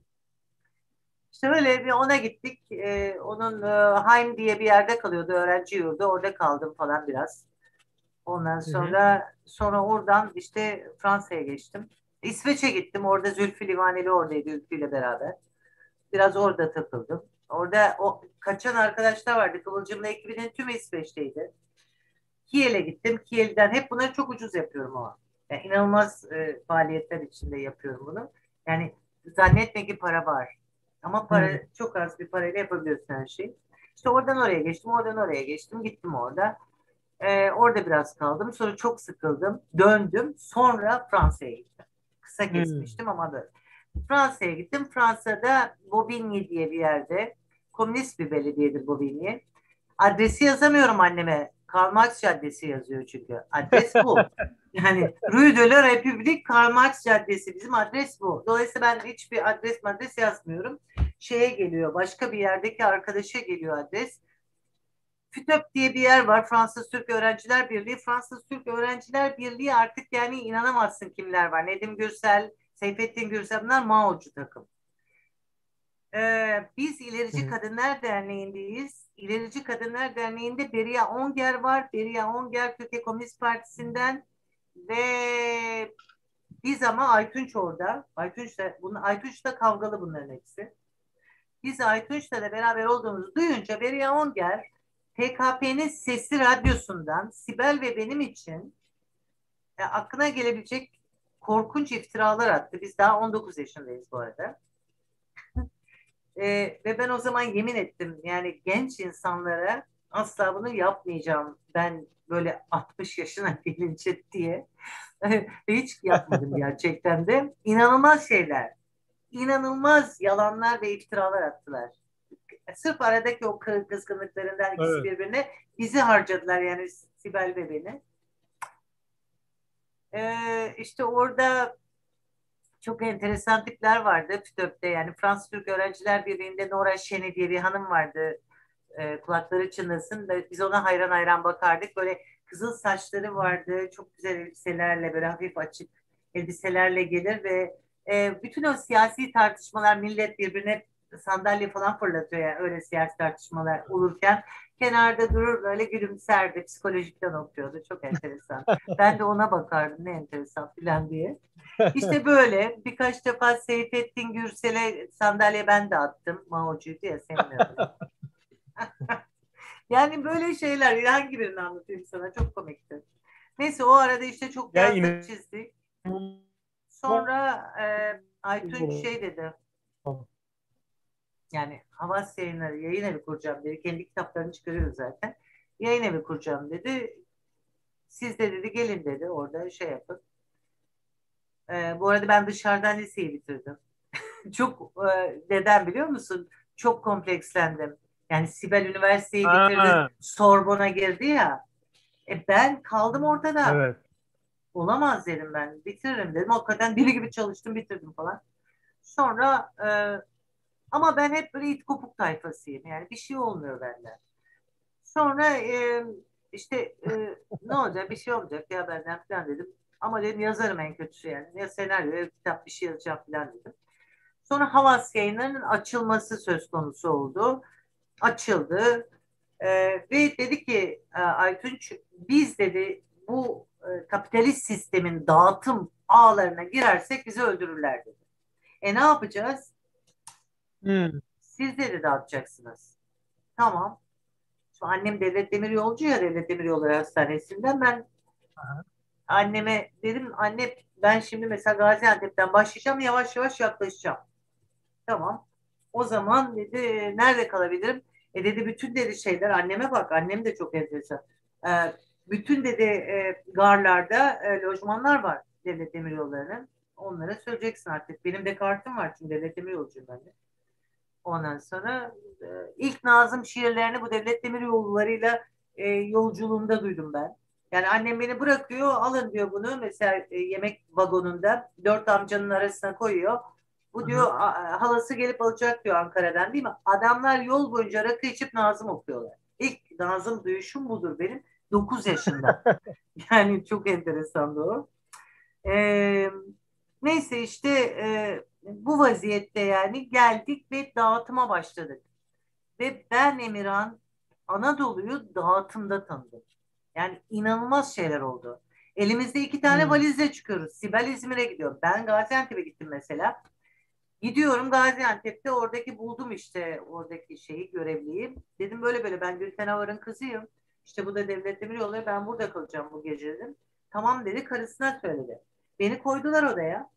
İşte öyle bir ona gittik. Ee, onun e, Haim diye bir yerde kalıyordu. Öğrenci yurdu. Orada kaldım falan biraz. Ondan Hı hı. sonra sonra oradan işte Fransa'ya geçtim. İsveç'e gittim. Orada Zülfü Livaneli oradaydı Zülfü ile beraber. Biraz orada takıldım. Orada o kaçan arkadaşlar vardı. Kıvılcım'la ekibinin tümü İsveç'teydi. Kiel'e gittim. Kiel'den hep bunları çok ucuz yapıyorum ama. Yani inanılmaz e, faaliyetler içinde yapıyorum bunu. Yani zannetme ki para var. Ama para Hı. çok az bir parayla yapabiliyorsun her şeyi. İşte oradan oraya geçtim, oradan oraya geçtim. Gittim orada. E, orada biraz kaldım. Sonra çok sıkıldım. Döndüm. Sonra Fransa'ya gittim. Kısa Hı. kesmiştim ama böyle. Fransa'ya gittim. Fransa'da Bobigny diye bir yerde. Komünist bir belediyedir Bobigny. Adresi yazamıyorum anneme. Karl Marx Caddesi yazıyor çünkü. Adres bu. Yani Rue de la République Karl Marx Caddesi. Bizim adres bu. Dolayısıyla ben hiçbir adres adres yazmıyorum. Şeye geliyor. Başka bir yerdeki arkadaşa geliyor adres. FÜTÖP diye bir yer var. Fransız Türk Öğrenciler Birliği. Fransız Türk Öğrenciler Birliği artık yani inanamazsın kimler var. Nedim Gürsel, Seyfettin Gürsel, bunlar Mao'cu takım. Ee, biz İlerici Kadınlar Derneği'ndeyiz. İlerici Kadınlar Derneği'nde Beria Onger var. Beria Onger Türkiye Komünist Partisi'nden ve biz ama Aytunç orada. Aytunç da, bunun, Aytunç da kavgalı bunların hepsi. Biz Aytunç'la da beraber olduğumuzu duyunca Beria Onger T K P'nin Sesli Radyosu'ndan Sibel ve benim için e, aklına gelebilecek korkunç iftiralar attı. Biz daha on dokuz yaşındayız bu arada. E, ve ben o zaman yemin ettim yani genç insanlara asla bunu yapmayacağım. Ben böyle altmış yaşına gelince diye. Hiç yapmadım gerçekten de. İnanılmaz şeyler. İnanılmaz yalanlar ve iftiralar attılar. Sırf aradaki o kızgınlıklarından ikisi Evet. birbirine bizi harcadılar yani Sibel ve beni. Ee, işte orada çok enteresan tipler vardı FİTÖP'te yani Fransız Türk Öğrenciler Birliği'nde Nora Şeni diye bir hanım vardı. Ee, kulakları çınlasın. Biz ona hayran hayran bakardık. Böyle kızıl saçları vardı. Çok güzel elbiselerle böyle hafif açık elbiselerle gelir ve e, bütün o siyasi tartışmalar millet birbirine sandalye falan fırlatıyor yani öyle siyasi tartışmalar olurken kenarda durur böyle gülümserdi. Psikolojikten okuyordu. Çok enteresan. Ben de ona bakardım ne enteresan filan diye. İşte böyle birkaç defa Seyfettin Gürsel'e sandalye ben de attım. Mao'cuydu ya senin öyle. Yani böyle şeyler hangi birini anlatayım sana çok komikti. Neyse o arada işte çok yazdık Yani çizdik. inanılmaz Sonra e, bir Aytunç şey olay. dedi yani Havas Yayınları yayın evi kuracağım dedi. Kendi kitaplarını çıkarıyor zaten. Yayın evi kuracağım dedi. Siz de dedi gelin dedi orada şey yapın. E, bu arada ben dışarıdan liseyi bitirdim. Çok e, neden biliyor musun? Çok komplekslendim. Yani Sibel üniversiteyi bitirdi, Ha, Sorbon'a girdi ya. E ben kaldım ortada. evet. Olamaz dedim ben. Bitiririm dedim. Hakikaten deli gibi çalıştım, bitirdim falan. Sonra e, ama ben hep böyle it kopuk tayfasıyım. Yani bir şey olmuyor benden. Sonra e, işte e, ne olacak? Bir şey olacak ya benden falan dedim. Ama dedim yazarım en kötüsü yani. Ya senaryo ya kitap bir şey yazacağım falan dedim. Sonra Havas Yayınları'nın açılması söz konusu oldu. Açıldı. Ee, ve dedi ki e, Aytunç biz dedi bu e, kapitalist sistemin dağıtım ağlarına girersek bizi öldürürler dedi. E ne yapacağız? Hmm. Siz dedi dağıtacaksınız. Tamam. Şimdi annem Devlet Demiryolcu ya Devlet Demiryolları Hastanesi'nden ben anneme dedim anne ben şimdi mesela Gaziantep'ten başlayacağım yavaş yavaş yaklaşacağım. Tamam. O zaman dedi nerede kalabilirim? E dedi bütün dedi şeyler anneme bak annem de çok enteresan. E, bütün dedi e, garlarda e, lojmanlar var devlet demiryollarının. Onlara söyleyeceksin artık. Benim de kartım var çünkü devlet demiryolcuyum ben de. Ondan sonra e, ilk Nazım şiirlerini bu devlet demiryollarıyla e, yolculuğumda duydum ben. Yani annem beni bırakıyor, alın diyor bunu. Mesela e, yemek vagonunda dört amcanın arasına koyuyor. Bu Hı hı. diyor a- halası gelip alacak diyor Ankara'dan değil mi? Adamlar yol boyunca rakı içip Nazım okuyorlar. İlk Nazım duyuşum budur benim. dokuz yaşında. Yani çok enteresandı o. Ee, neyse işte e, bu vaziyette yani geldik ve dağıtıma başladık. Ve ben Emirhan Anadolu'yu dağıtımda tanıdım. Yani inanılmaz şeyler oldu. Elimizde iki tane Hmm. valizle çıkıyoruz. Sibel İzmir'e gidiyor. Ben Gaziantep'e gittim mesela. Gidiyorum Gaziantep'te oradaki buldum işte oradaki şeyi görevliyi. Dedim böyle böyle ben Gülten Avar'ın kızıyım. İşte bu da Devlet Demiryolları ben burada kalacağım bu gece dedim. Tamam dedi karısına söyledi. Beni koydular odaya.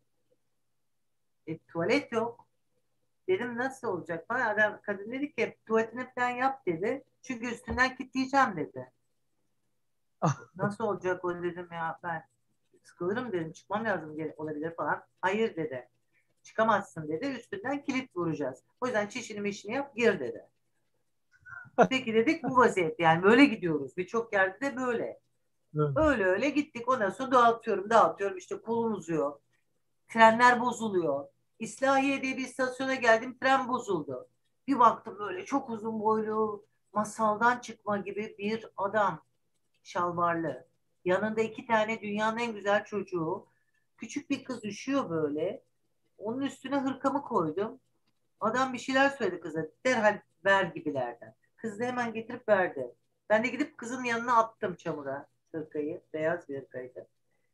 E, tuvalet yok. Dedim nasıl olacak falan. Adam, kadın dedi ki tuvaletini falan yap dedi. Çünkü üstünden kilitleyeceğim dedi. Nasıl olacak o dedim ya ben sıkılırım dedim çıkmam lazım olabilir falan. Hayır dedi. Çıkamazsın dedi. Üstünden kilit vuracağız. O yüzden çişini mişini yap gir dedi. Peki dedik bu vaziyet. Yani böyle gidiyoruz. Birçok yerde de böyle. Evet. Öyle öyle gittik. Ondan sonra dağıtıyorum dağıtıyorum. İşte kolum uzuyor. Trenler bozuluyor. İslahiye diye bir istasyona geldim. Tren bozuldu. Bir baktım böyle çok uzun boylu masaldan çıkma gibi bir adam. Şalvarlı. Yanında iki tane dünyanın en güzel çocuğu. Küçük bir kız üşüyor böyle. Onun üstüne hırkamı koydum. Adam bir şeyler söyledi kıza. Derhal ver gibilerden. Kız da hemen getirip verdi. Ben de gidip kızın yanına attım çamura hırkayı. Beyaz bir hırkaydı.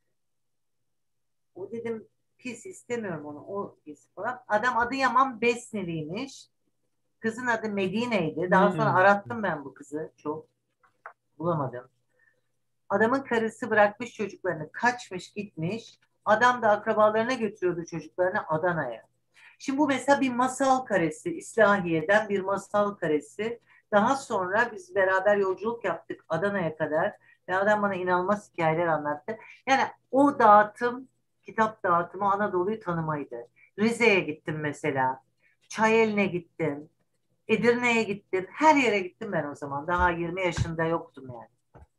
O dedim pis istemiyorum onu. O pis falan. Adam Adıyaman Besneliymiş. Kızın adı Medine'ydi. Daha sonra Hmm. arattım ben bu kızı. Çok bulamadım. Adamın karısı bırakmış çocuklarını, kaçmış gitmiş. Adam da akrabalarına götürüyordu çocuklarını Adana'ya. Şimdi bu mesela bir masal karesi, İslahiye'den bir masal karesi. Daha sonra biz beraber yolculuk yaptık Adana'ya kadar. Ve adam bana inanılmaz hikayeler anlattı. Yani o dağıtım, kitap dağıtımı Anadolu'yu tanımaydı. Rize'ye gittim mesela. Çayeli'ne gittim. Edirne'ye gittim. Her yere gittim ben o zaman. Daha yirmi yaşında yoktum yani.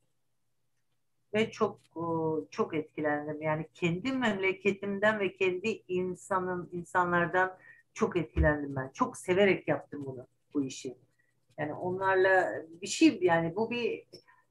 Ve çok çok etkilendim. Yani kendi memleketimden ve kendi insanın insanlardan çok etkilendim ben. Çok severek yaptım bunu, bu işi. Yani onlarla bir şey yani bu bir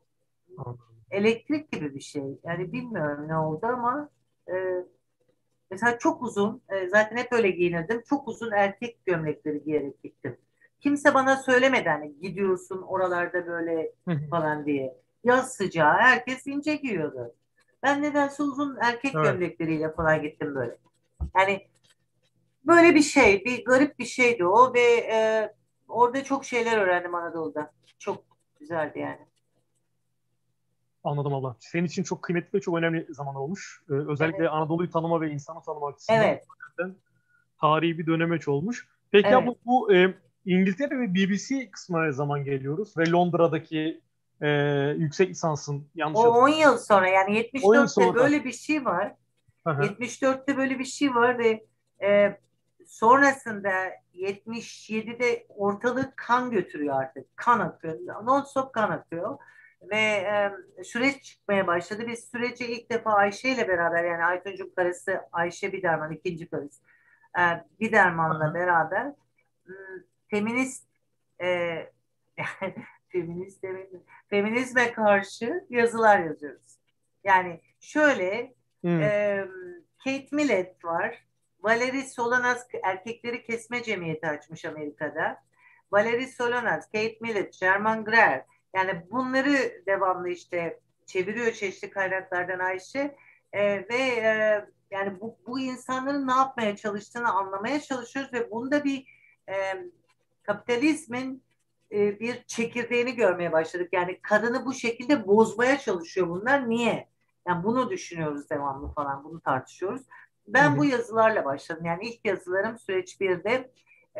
elektrik gibi bir şey. Yani bilmiyorum ne oldu ama e, mesela çok uzun e, zaten hep öyle giyinirdim. Çok uzun erkek gömlekleri giyerek gittim. Kimse bana söylemedi hani gidiyorsun oralarda böyle falan diye. Yaz sıcağı herkes ince giyiyordu. Ben nedense uzun erkek Evet. gömlekleriyle falan gittim böyle. Yani böyle bir şey, bir garip bir şeydi o ve e, orada çok şeyler öğrendim Anadolu'da. Çok güzeldi yani. Anladım abla. Senin için çok kıymetli ve çok önemli zaman olmuş. Ee, özellikle Evet, Anadolu'yu tanıma ve insanı tanıma açısından evet, hakikaten tarihi bir dönemeç olmuş. Peki abla evet. bu e, İngiltere ve B B C kısmına ne zaman geliyoruz? Ve Londra'daki e, yüksek lisansın yanlış O on hatırlamıyorum. yıl sonra yani on yıl yetmiş dörtte sonra. böyle bir şey var. Hı hı. yetmiş dörtte böyle bir şey var ve e, sonrasında yetmiş yedide ortalık kan götürüyor artık. Kan akıyor. Non-stop kan akıyor. Ve e, süreç çıkmaya başladı. Biz süreci ilk defa Ayşe ile beraber yani Aytunç'un karısı Ayşe Biderman ikinci karısı e, Hı Biderman'la hı. beraber m, feminist e, feminist demedim, feminizme karşı yazılar yazıyoruz. Yani şöyle Hı. e, Kate Millett var. Valerie Solanas Erkekleri Kesme Cemiyeti açmış Amerika'da. Valerie Solanas, Kate Millett, German Greer. Yani bunları devamlı işte çeviriyor çeşitli kaynaklardan Ayşe. E, ve e, yani bu, bu insanların ne yapmaya çalıştığını anlamaya çalışıyoruz ve bunda bir e, kapitalizmin e, bir çekirdeğini görmeye başladık. Yani kadını bu şekilde bozmaya çalışıyor bunlar. Niye? Yani bunu düşünüyoruz devamlı falan, bunu tartışıyoruz. Hı Ben bu hı. yazılarla başladım. Yani ilk yazılarım süreç birde e,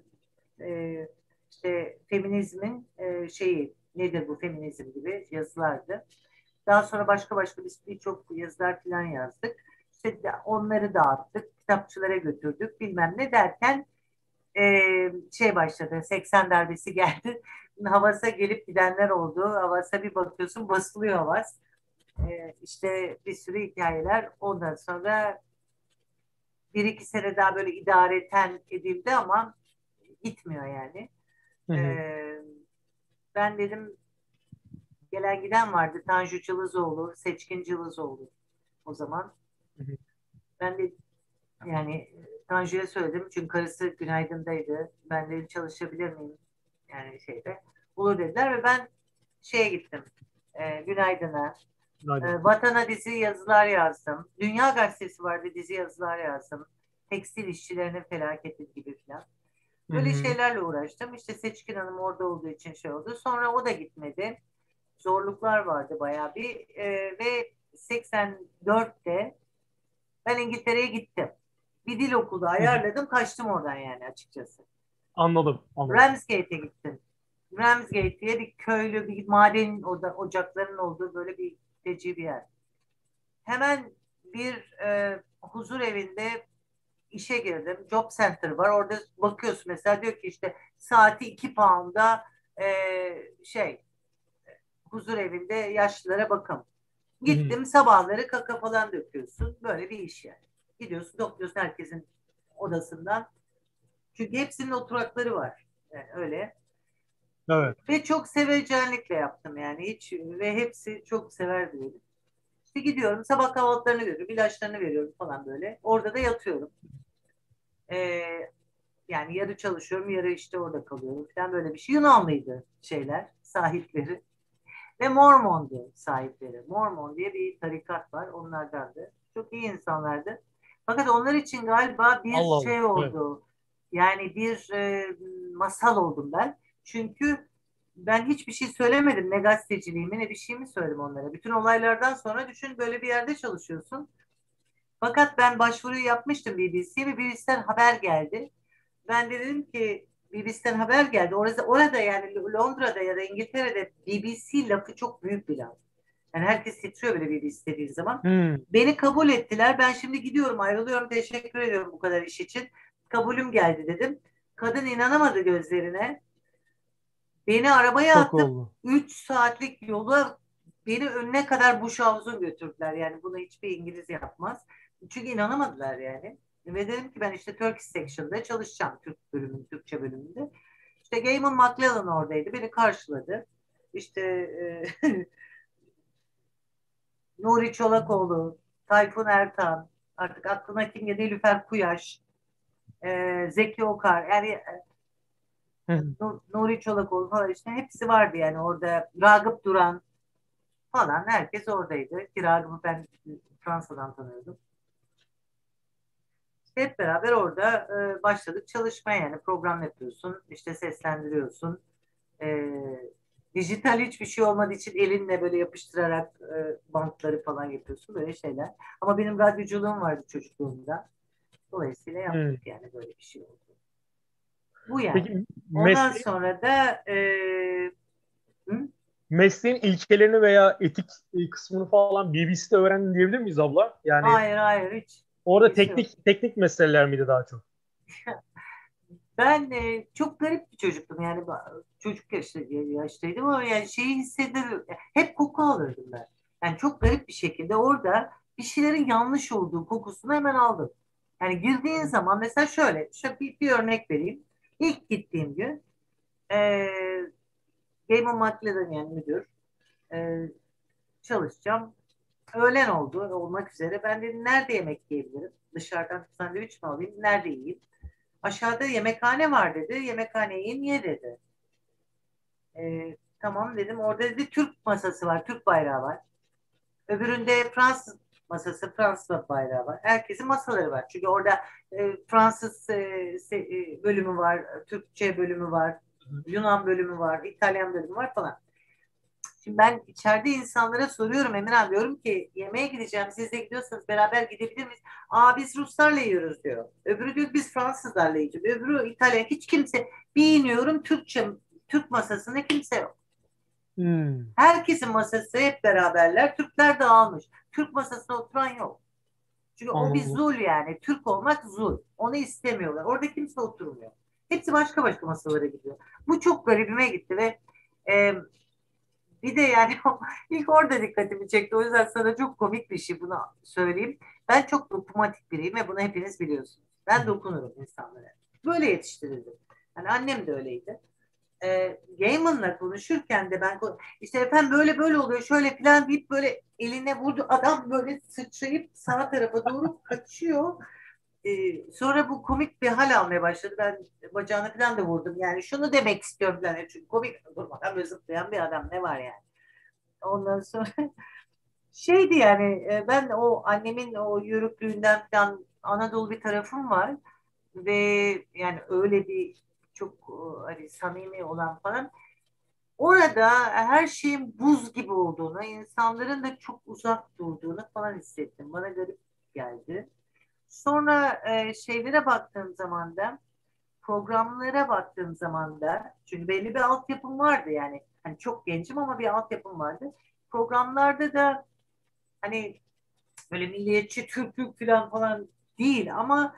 e, işte feminizmin e, şeyi nedir bu feminizm gibi yazılardı. Daha sonra başka başka biz birçok yazılar falan yazdık. İşte onları dağıttık, kitapçılara götürdük bilmem ne derken e, şey başladı. seksen darbesi geldi. Havas'a gelip gidenler oldu. Havas'a bir bakıyorsun basılıyor Havas. E, işte bir sürü hikayeler. Ondan sonra bir iki sene daha böyle idareten edildi ama gitmiyor yani. Hı E, hı. ben dedim gelen giden vardı. Tanju Cılızoğlu, Seçkin Cılızoğlu o zaman. Hı hı. Ben de yani Tanju'ya söyledim çünkü karısı Günaydın'daydı. Ben de çalışabilir miyim? Yani şeyde. Olur dediler ve ben şeye gittim. E, Günaydın'a. E, Günaydın. Vatan'a dizi yazılar yazdım. Dünya Gazetesi vardı dizi yazılar yazdım. Tekstil işçilerinin felaketi gibi falan. Hı Böyle hı. şeylerle uğraştım. İşte Seçkin Hanım orada olduğu için şey oldu. Sonra o da gitmedi. Zorluklar vardı bayağı bir. E, ve seksen dörtte ben İngiltere'ye gittim. Bir dil okulu Hı hı. ayarladım. Kaçtım oradan yani açıkçası. Anladım. Anladım. Ramsgate'e gittim. Ramsgate diye bir köylü, bir maden oda, ocaklarının olduğu böyle bir feci bir yer. Hemen bir e, huzur evinde işe girdim. Job Center var. Orada bakıyorsun mesela, diyor ki işte saati iki pound'a e, şey huzur evinde yaşlılara bakım. Hı hı. Gittim, sabahları kaka falan döküyorsun. Böyle bir iş yani. Gidiyorsun, topluyorsun herkesin odasından. Çünkü hepsinin oturakları var. Yani öyle. Evet. Ve çok sevecenlikle yaptım yani. Hiç, ve hepsi çok severdi beni. İşte gidiyorum, sabah kahvaltılarını veriyorum, ilaçlarını veriyorum falan böyle. Orada da yatıyorum. Ee, Yani yarı çalışıyorum, yarı işte orada kalıyorum falan, böyle bir şey. Yunanlıydı şeyler, sahipleri. Ve Mormon'du sahipleri. Mormon diye bir tarikat var, onlardandı. Çok iyi insanlardı. Fakat onlar için galiba bir Allah Allah. şey Evet. oldu. Yani bir e, masal oldum ben. Çünkü ben hiçbir şey söylemedim. Ne gazeteciliğimi ne bir şey mi söyledim onlara. Bütün olaylardan sonra düşün, böyle bir yerde çalışıyorsun. Fakat ben başvuruyu yapmıştım B B C'ye ve B B C'den haber geldi. Ben de dedim ki, B B C'den haber geldi. Orada, orada yani Londra'da ya da İngiltere'de B B C lafı çok büyük bir laf. Yani herkes titriyor böyle B B C dediği zaman. Hmm. Beni kabul ettiler. Ben şimdi gidiyorum, ayrılıyorum. Teşekkür ediyorum bu kadar iş için. Kabulüm geldi dedim. Kadın inanamadı gözlerine. Beni arabaya Şok atıp oldu. üç saatlik yolu beni önüne kadar Bush House'a götürdüler. Yani bunu hiçbir İngiliz yapmaz. Çünkü inanamadılar yani. Ve dedim ki ben işte Turkish Section'da çalışacağım. Türk bölümünde, Türkçe bölümünde. İşte Gaiman McLellan oradaydı. Beni karşıladı. İşte e, Nuri Çolakoğlu, Tayfun Ertan, artık aklına kim geliyor, Nilüfer Kuyaş, e, Zeki Okar. Yani Hı hı. Nur- Nuri Çolakoğlu falan, işte hepsi vardı yani orada. Ragıp Duran falan, herkes oradaydı. Ki Ragıp'ı ben Fransa'dan tanıyordum. İşte hep beraber orada e, başladık çalışmaya, yani program yapıyorsun, işte seslendiriyorsun. E, Dijital hiçbir şey olmadığı için elinle böyle yapıştırarak e, bantları falan yapıyorsun, böyle şeyler. Ama benim radyoculuğum vardı çocukluğumda. Dolayısıyla Hmm. yaptık yani, böyle bir şey oldu. Bu yani. Peki Ondan mesleğin, sonra da e, hı? mesleğin ilkelerini veya etik e, kısmını falan B B C'de öğrendin diyebilir miyiz abla? Yani Hayır hayır, hiç orada ilgisi yok. teknik teknik meseleler miydi daha çok? Ben e, çok garip bir çocuktum yani, ba- çocuk yaşta, yaştaydım ama yani şeyi hissederim. Hep koku alırdım ben. Yani çok garip bir şekilde orada bir şeylerin yanlış olduğu kokusunu hemen aldım. Yani girdiğin zaman mesela şöyle, şöyle bir, bir örnek vereyim. İlk gittiğim gün e, Game of Mac'leden yani müdür, e, çalışacağım. Öğlen oldu, olmak üzere. Ben dedim nerede yemek yiyebilirim? Dışarıdan sandviç mi alayım? Nerede yiyeyim? Aşağıda yemekhane var dedi. Yemekhaneye in ye dedi. Ee, tamam dedim. Orada dedi Türk masası var. Türk bayrağı var. Öbüründe Fransız masası, Fransız bayrağı var. Herkesin masaları var. Çünkü orada e, Fransız e, se- e, bölümü var. Türkçe bölümü var. Yunan bölümü var. İtalyan bölümü var falan. Şimdi ben içeride insanlara soruyorum, Emirhan, diyorum ki yemeğe gideceğim, siz de gidiyorsanız beraber gidebilir miyiz? Aa, biz Ruslarla yiyoruz diyor. Öbürü diyor biz Fransızlarla yiyeceğiz. Öbürü İtalyan. Hiç kimse, bir iniyorum Türkçe, Türk masasında kimse yok. Hmm. Herkesin masası hep beraberler. Türkler dağılmış. Türk masasına oturan yok. Çünkü o bir Anladım. zul yani. Türk olmak zul. Onu istemiyorlar. Orada kimse oturmuyor. Hepsi başka başka masalara gidiyor. Bu çok garibime gitti ve e, bir de yani ilk orada dikkatimi çekti. O yüzden sana çok komik bir şey bunu söyleyeyim. Ben çok dokunmatik biriyim ve bunu hepiniz biliyorsunuz. Ben dokunurum insanlara. Böyle yetiştirildim. Yani annem de öyleydi. Ee, Gaiman'la konuşurken de ben işte efendim böyle böyle oluyor şöyle falan deyip böyle eline vurdu. Adam böyle sıçrayıp sağ tarafa doğru kaçıyor. Ee, sonra bu komik bir hal almaya başladı. Ben bacağını falan da vurdum. Yani şunu demek istiyorum falan. Çünkü komik durmadan böyle zıplayan bir adam, ne var yani. Ondan sonra şeydi yani, e, ben o annemin o yörüklüğünden falan Anadolu bir tarafım var ve yani öyle bir çok e, hani samimi olan falan. Orada her şeyin buz gibi olduğunu, insanların da çok uzak durduğunu falan hissettim. Bana garip geldi. Sonra e, şeylere baktığım zaman da, programlara baktığım zaman da, çünkü belli bir altyapım vardı yani. Hani çok gencim ama bir altyapım vardı. Programlarda da hani böyle milliyetçi Türklük falan falan değil ama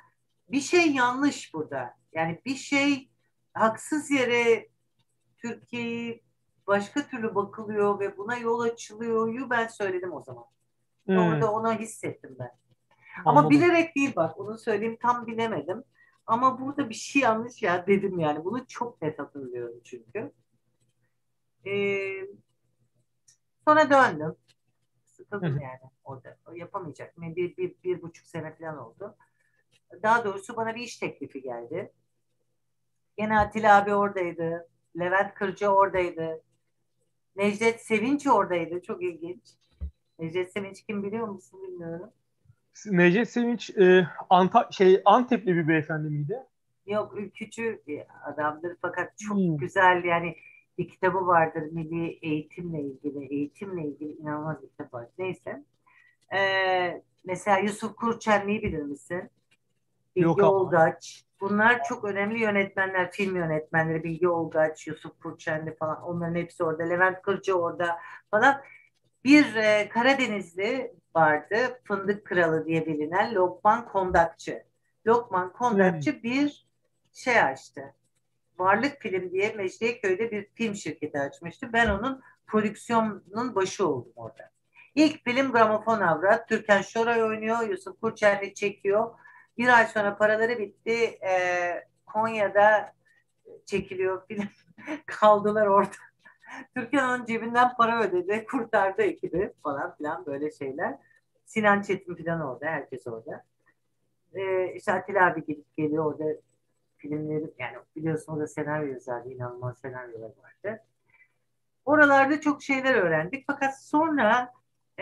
bir şey yanlış burada. Yani bir şey haksız yere Türkiye'yi başka türlü bakılıyor ve buna yol açılıyor. Ben söyledim o zaman. Hmm, Orada onu hissettim ben. Ama anladım. bilerek değil bak, onu söyleyeyim, tam bilemedim. Ama burada bir şey yanlış ya dedim yani. Bunu çok net hatırlıyorum çünkü. Ee, Sonra döndüm. Hı Sıkıldım hı. yani orada. Yapamayacak. Bir, bir, bir, bir buçuk sene falan oldu. Daha doğrusu bana bir iş teklifi geldi. Gene Atilla abi oradaydı. Levent Kırcı oradaydı. Necdet Sevinç oradaydı. Çok ilginç. Necdet Sevinç kim biliyor musun bilmiyorum. Necdet Sevinç e, Anta şey Antepli bir beyefendi miydi? Yok, ülkücü bir adamdır fakat çok Hmm. güzel yani, bir kitabı vardır milli eğitimle ilgili. Eğitimle ilgili inanılmaz bir kitap var. Neyse. Ee, Mesela Yusuf Kurçenli'yi bilir misin? Bilge Yok abla. Olgaç. Bunlar çok önemli yönetmenler, film yönetmenleri. Bilge Olgaç, Yusuf Kurçenli falan. Onların hepsi orada. Levent Kırcı orada falan. Bir e, Karadenizli vardı. Fındık Kralı diye bilinen Lokman Kondakçı. Lokman Hmm. Kondakçı bir şey açtı. Varlık Film diye Mecidiyeköy'de bir film şirketi açmıştı. Ben onun prodüksiyonunun başı oldum orada. İlk film Gramofon Avrat. Türkan Şoray oynuyor. Yusuf Kurçenli çekiyor. Bir ay sonra paraları bitti. Ee, Konya'da çekiliyor film. Kaldılar orada. Türkan onun cebinden para ödedi. Kurtardı ekibi falan filan, böyle şeyler. Sinan Çetin falan orada. Herkes orada. Ee, işte Atilla abi gelip geliyor orada, filmleri yani, biliyorsun o da senaryo yazardı. İnanılmaz senaryolar vardı. Oralarda çok şeyler öğrendik. Fakat sonra e,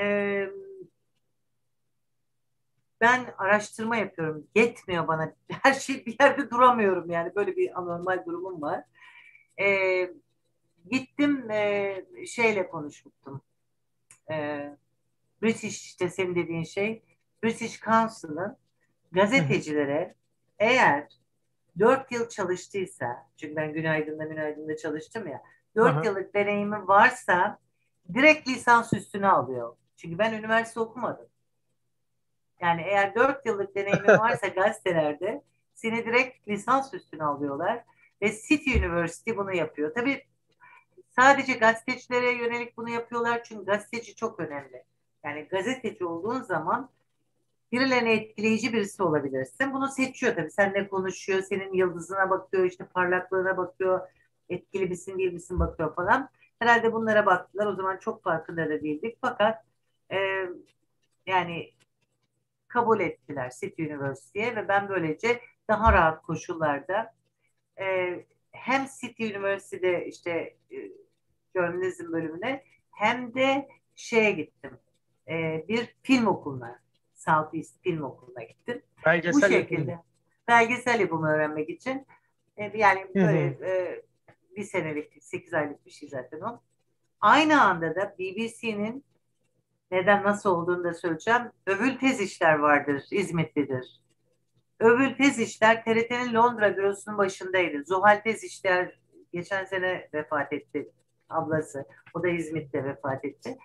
ben araştırma yapıyorum. Yetmiyor bana. Her şey bir yerde duramıyorum yani. Böyle bir anormal durumum var. E, Gittim, e, şeyle konuşmuştum. E, British, işte senin dediğin şey, British Council'ın Hı hı. gazetecilere, eğer dört yıl çalıştıysa, çünkü ben Günaydın'da Günaydın'da çalıştım ya, dört Aha. yıllık deneyimi varsa direkt lisans üstüne alıyor. Çünkü ben üniversite okumadım. Yani eğer dört yıllık deneyimin varsa gazetelerde seni direkt lisans üstüne alıyorlar ve City University bunu yapıyor. Tabii sadece gazetecilere yönelik bunu yapıyorlar çünkü gazeteci çok önemli. Yani gazeteci olduğun zaman birilerine etkileyici birisi olabilirsin. Bunu seçiyor tabii. Seninle konuşuyor, senin yıldızına bakıyor, işte parlaklığına bakıyor, etkili misin değil misin bakıyor falan. Herhalde bunlara baktılar. O zaman çok farkında da değildik. Fakat e, yani kabul ettiler City University'ye ve ben böylece daha rahat koşullarda e, hem City University'de işte e, jurnalizm bölümüne, hem de şeye gittim. E, bir film okuluna, Southeast Film Okulu'na gittim. Bu Belgesel yapımı. şekilde belgesel yapımı öğrenmek için e, yani Hı böyle hı. e, bir senelik, sekiz aylık bir şey zaten o. Aynı anda da B B C'nin neden nasıl olduğunu da söyleyeceğim. Övül Tez İşler vardır, İzmitlidir. Övül Tez İşler T R T'nin Londra bürosunun başındaydı. Zuhal Tez İşler geçen sene vefat etti, ablası. O da İzmit'te vefat etti.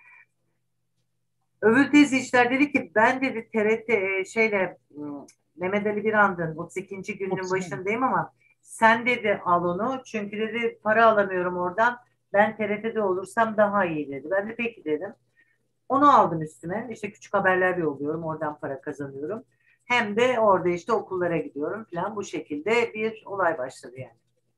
Övül Tez İşler dedi ki, ben dedi T R T e, şeyle m, Mehmet Ali Birand'ın otuz ikinci gününün otuz iki. başındayım ama sen dedi al onu. Çünkü dedi para alamıyorum oradan. Ben T R T'de olursam daha iyi dedi. Ben de peki dedim. Onu aldım üstüme. İşte küçük haberler yolluyorum. Oradan para kazanıyorum. Hem de orada işte okullara gidiyorum falan. Bu şekilde bir olay başladı yani.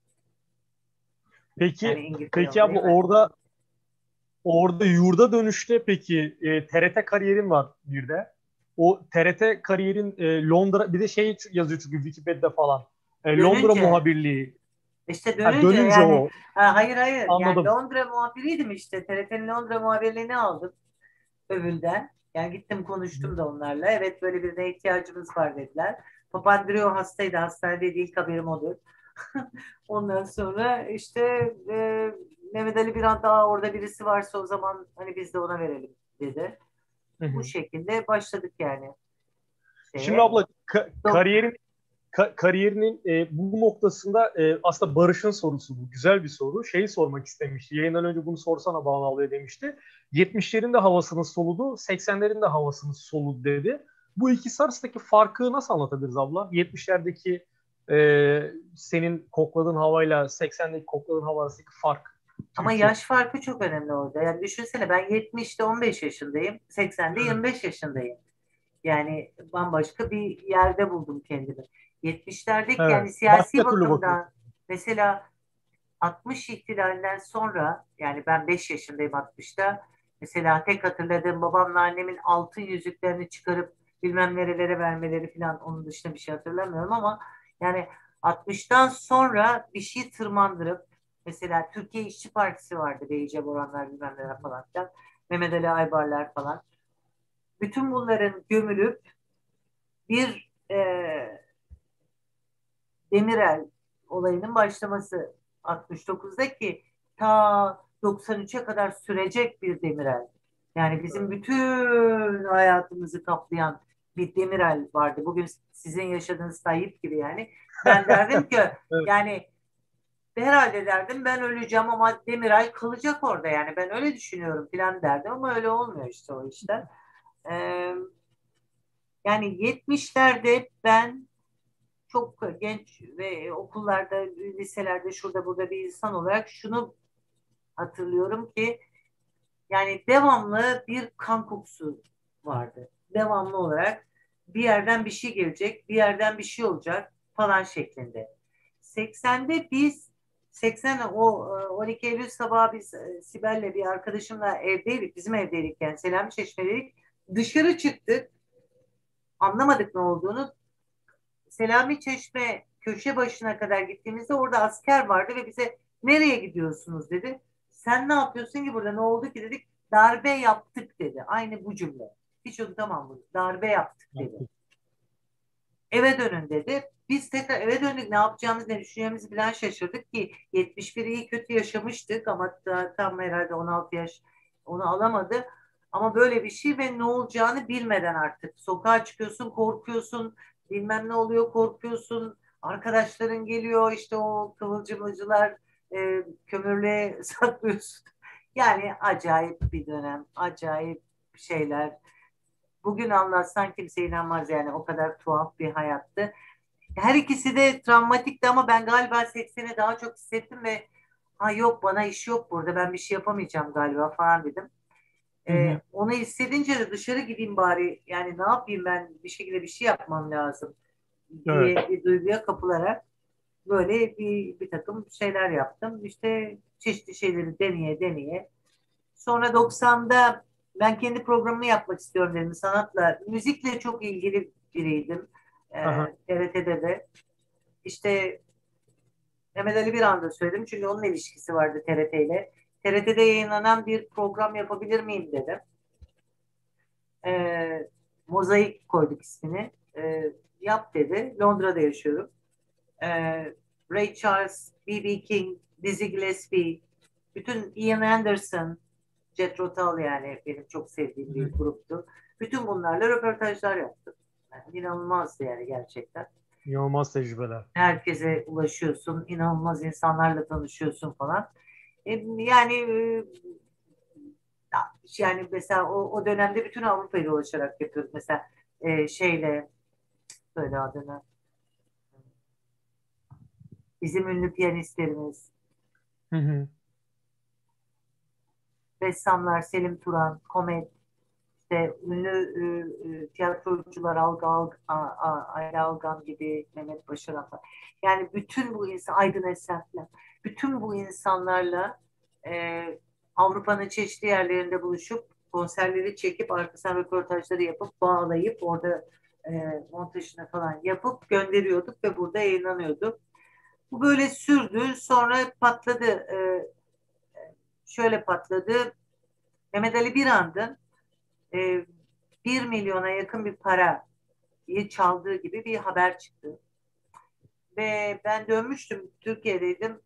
Yani Peki İngiltere peki abla olayı böyle. orada orada yurda dönüşte peki e, T R T kariyerin var bir de. O T R T kariyerin e, Londra bir de şey yazıyor çünkü Wikipedia'da falan. E, Londra Dönünce muhabirliği. işte Ha, dönünce dönünce yani, o. ha, hayır hayır yani Anladım. Londra muhabiriydim işte. T R T'nin Londra muhabirliğini aldım Övül'den. Yani gittim konuştum da onlarla. Evet, böyle birine ihtiyacımız var dediler. Papandreou hastaydı. Hastanedeydi. İlk haberim odur. Ondan sonra işte e, Mehmet Ali Birant, daha orada birisi varsa o zaman hani biz de ona verelim dedi. Hı Bu hı. şekilde başladık yani Şimdi şeye. abla ka- Dok- kariyerin ka- kariyerinin e, bu noktasında e, aslında Barış'ın sorusu bu. Güzel bir soru. Şeyi sormak istemişti. Yayından önce bunu sorsana Banu ablaya demişti. yetmişlerin de havasını soludu, seksenlerin de havasını soludu dedi. Bu ikisi arasındaki farkı nasıl anlatabiliriz abla? yetmişlerdeki e, senin kokladığın havayla seksendeki kokladığın hava arasındaki fark Ama Türkiye. yaş farkı çok önemli orada. Yani düşünsene, ben yetmişte on beş yaşındayım, seksende Evet. yirmi beş yaşındayım. Yani bambaşka bir yerde buldum kendimi. yetmişlerdeki Evet. yani siyasi Başka türlü bakımdan bakıyorsun. mesela altmış ihtilalinden sonra, yani ben beş yaşındayım altmışta. Mesela tek hatırladığım babamla annemin altın yüzüklerini çıkarıp bilmem nerelere vermeleri falan, onun dışında bir şey hatırlamıyorum ama yani altmıştan sonra bir şey tırmandırıp, mesela Türkiye İşçi Partisi vardı, Beyce Boranlar bilmem neler falan filan, Mehmet Ali Aybarlar falan. Bütün bunların gömülüp bir e, Demirel olayının başlaması altmış dokuzdaki ta doksan üçe kadar sürecek bir Demirel. Yani bizim Evet. bütün hayatımızı kaplayan bir Demirel vardı. Bugün sizin yaşadığınız Tayyip gibi yani. Ben derdim ki Evet. yani herhalde derdim ben öleceğim ama Demirel kalacak orada, yani ben öyle düşünüyorum falan derdim ama öyle olmuyor işte o işler. Ee, Yani yetmişlerde ben çok genç ve okullarda, liselerde, şurada burada bir insan olarak şunu hatırlıyorum ki yani devamlı bir kan kokusu vardı. Devamlı olarak bir yerden bir şey gelecek, bir yerden bir şey olacak falan şeklinde. seksende biz seksen o e, on iki Eylül sabahı biz e, Sibel'le bir arkadaşımla evdeydik. Bizim evdeydik yani, Selami Çeşme'deydik. Dışarı çıktık. Anlamadık ne olduğunu. Selami Çeşme köşe başına kadar gittiğimizde orada asker vardı ve bize nereye gidiyorsunuz dedi. Sen ne yapıyorsun ki burada, ne oldu ki dedik. Darbe yaptık dedi. Aynı bu cümle. Hiç unutamam bunu. Darbe yaptık dedi. Eve dönün dedi. Biz tekrar eve döndük, ne yapacağımızı ne düşüneceğimizi bilen şaşırdık ki yetmiş biri iyi kötü yaşamıştık ama da, tam herhalde on altı yaş onu alamadı. Ama böyle bir şey ve ne olacağını bilmeden artık sokağa çıkıyorsun, korkuyorsun, bilmem ne oluyor, korkuyorsun. Arkadaşların geliyor, işte o kıvılcımcılar e, kömürlüğe saklıyorsun. Yani acayip bir dönem, acayip şeyler. Bugün anlatsan kimse inanmaz, yani o kadar tuhaf bir hayattı. Her ikisi de travmatikti ama ben galiba sekseni daha çok hissettim ve ha yok, bana iş yok burada, ben bir şey yapamayacağım galiba falan dedim. Hı Ee, hı. onu hissedince de dışarı gideyim bari, yani ne yapayım, ben bir şekilde bir şey yapmam lazım Evet. diye bir duyguya kapılarak böyle bir, bir takım şeyler yaptım. İşte çeşitli şeyleri deneye deneye. Sonra doksanda ben kendi programımı yapmak istiyorum dedim, sanatla. Müzikle çok ilgili biriydim. Ee, Aha. T R T'de de. İşte Mehmet Ali Birand'a söyledim çünkü onun ilişkisi vardı T R T ile. T R T'de yayınlanan bir program yapabilir miyim dedim. Ee, Mozaik koyduk ismini. Ee, Yap dedi. Londra'da yaşıyorum. Ee, Ray Charles, B B. King, Dizzy Gillespie, bütün Ian Anderson, Jethro Tull, yani benim çok Hı sevdiğim hı. bir gruptu. Bütün bunlarla röportajlar yaptım. Yani inanılmazdı yani gerçekten. İnanılmaz tecrübeler. Herkese ulaşıyorsun, inanılmaz insanlarla tanışıyorsun falan. E, yani e, yani mesela o, o dönemde bütün Avrupa'yı dolaşarak yapıyoruz. Mesela e, şeyle, söyle adını, bizim ünlü piyanistlerimiz, Hı hı. ressamlar Selim Turan, Komet, işte ünlü e, e, tiyatrocular Alga Alg, A- A- Ayla Algan gibi, Mehmet Başaran falan. Yani bütün bu insan, Aydın Esen falan, bütün bu insanlarla e, Avrupa'nın çeşitli yerlerinde buluşup konserleri çekip arkasından röportajları yapıp bağlayıp orada e, montajını falan yapıp gönderiyorduk ve burada yayınlanıyordu. Bu böyle sürdü. Sonra patladı. E, şöyle patladı. Mehmet Ali Birand'ın e, bir milyona yakın bir parayı çaldığı gibi bir haber çıktı. Ve ben dönmüştüm, Türkiye'deydim.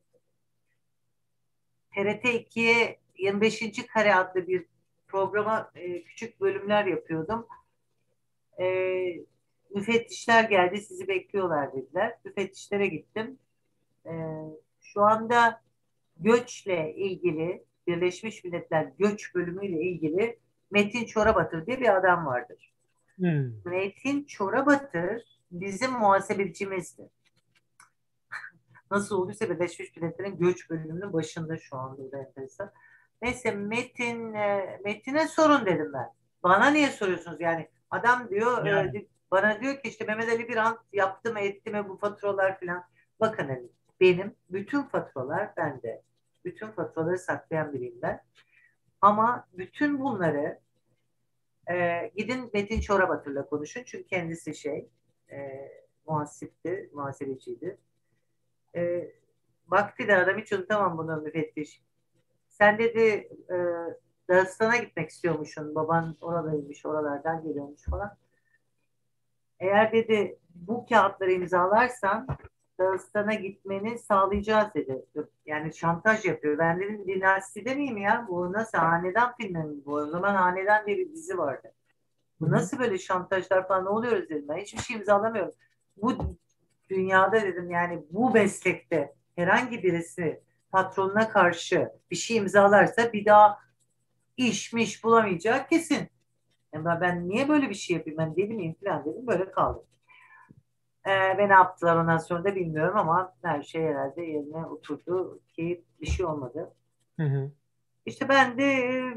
T R T ikiye yirmi beşinci Kare adlı bir programa e, küçük bölümler yapıyordum. E, Müfettişler geldi, sizi bekliyorlar dediler. Müfettişlere gittim. E, Şu anda göçle ilgili, Birleşmiş Milletler Göç bölümüyle ilgili Metin Çorabatır diye bir adam vardır. Hmm. Metin Çorabatır bizim muhasebecimizdi. Nasıl olduysa Birleşmiş Milletler'in göç bölümünün başında şu anda da enteresan. Neyse Metin, e, Metin'e sorun dedim ben. Bana niye soruyorsunuz yani? Adam diyor, Yani. e, bana diyor ki işte Mehmet Ali Birant yaptı mı etti mi bu faturalar filan. Bakın hani benim bütün faturalar bende. Bütün faturaları saklayan biriyim ben. Ama bütün bunları e, gidin Metin Çorabatır'la konuşun. Çünkü kendisi şey e, muhasipti, muhasebeciydi. E, Vakti de adam hiç unutamam bunu müfettiş. Sen dedi e, Dağıstan'a gitmek istiyormuşsun. Baban oradaymış, oralardan geliyormuş falan. Eğer dedi bu kağıtları imzalarsan Dağıstan'a gitmeni sağlayacağız dedi. Yani şantaj yapıyor. Ben dedim dinastide miyim ya? Bu nasıl hanedan filmi mi bu? O zaman Hanedan diye bir dizi vardı. Hı Bu hı. nasıl böyle şantajlar falan ne oluyoruz dedim ben. Hiçbir şey imzalamıyorum. Bu dünyada dedim yani bu meslekte herhangi birisi patronuna karşı bir şey imzalarsa bir daha işmiş bulamayacak kesin. Yani ben, ben niye böyle bir şey yapayım? Ben deli miyim falan dedim. Böyle kaldım. Ee, ve ne yaptılar ondan sonra da bilmiyorum ama her şey herhalde yerine oturdu ki bir şey olmadı. Hı hı. İşte ben de e,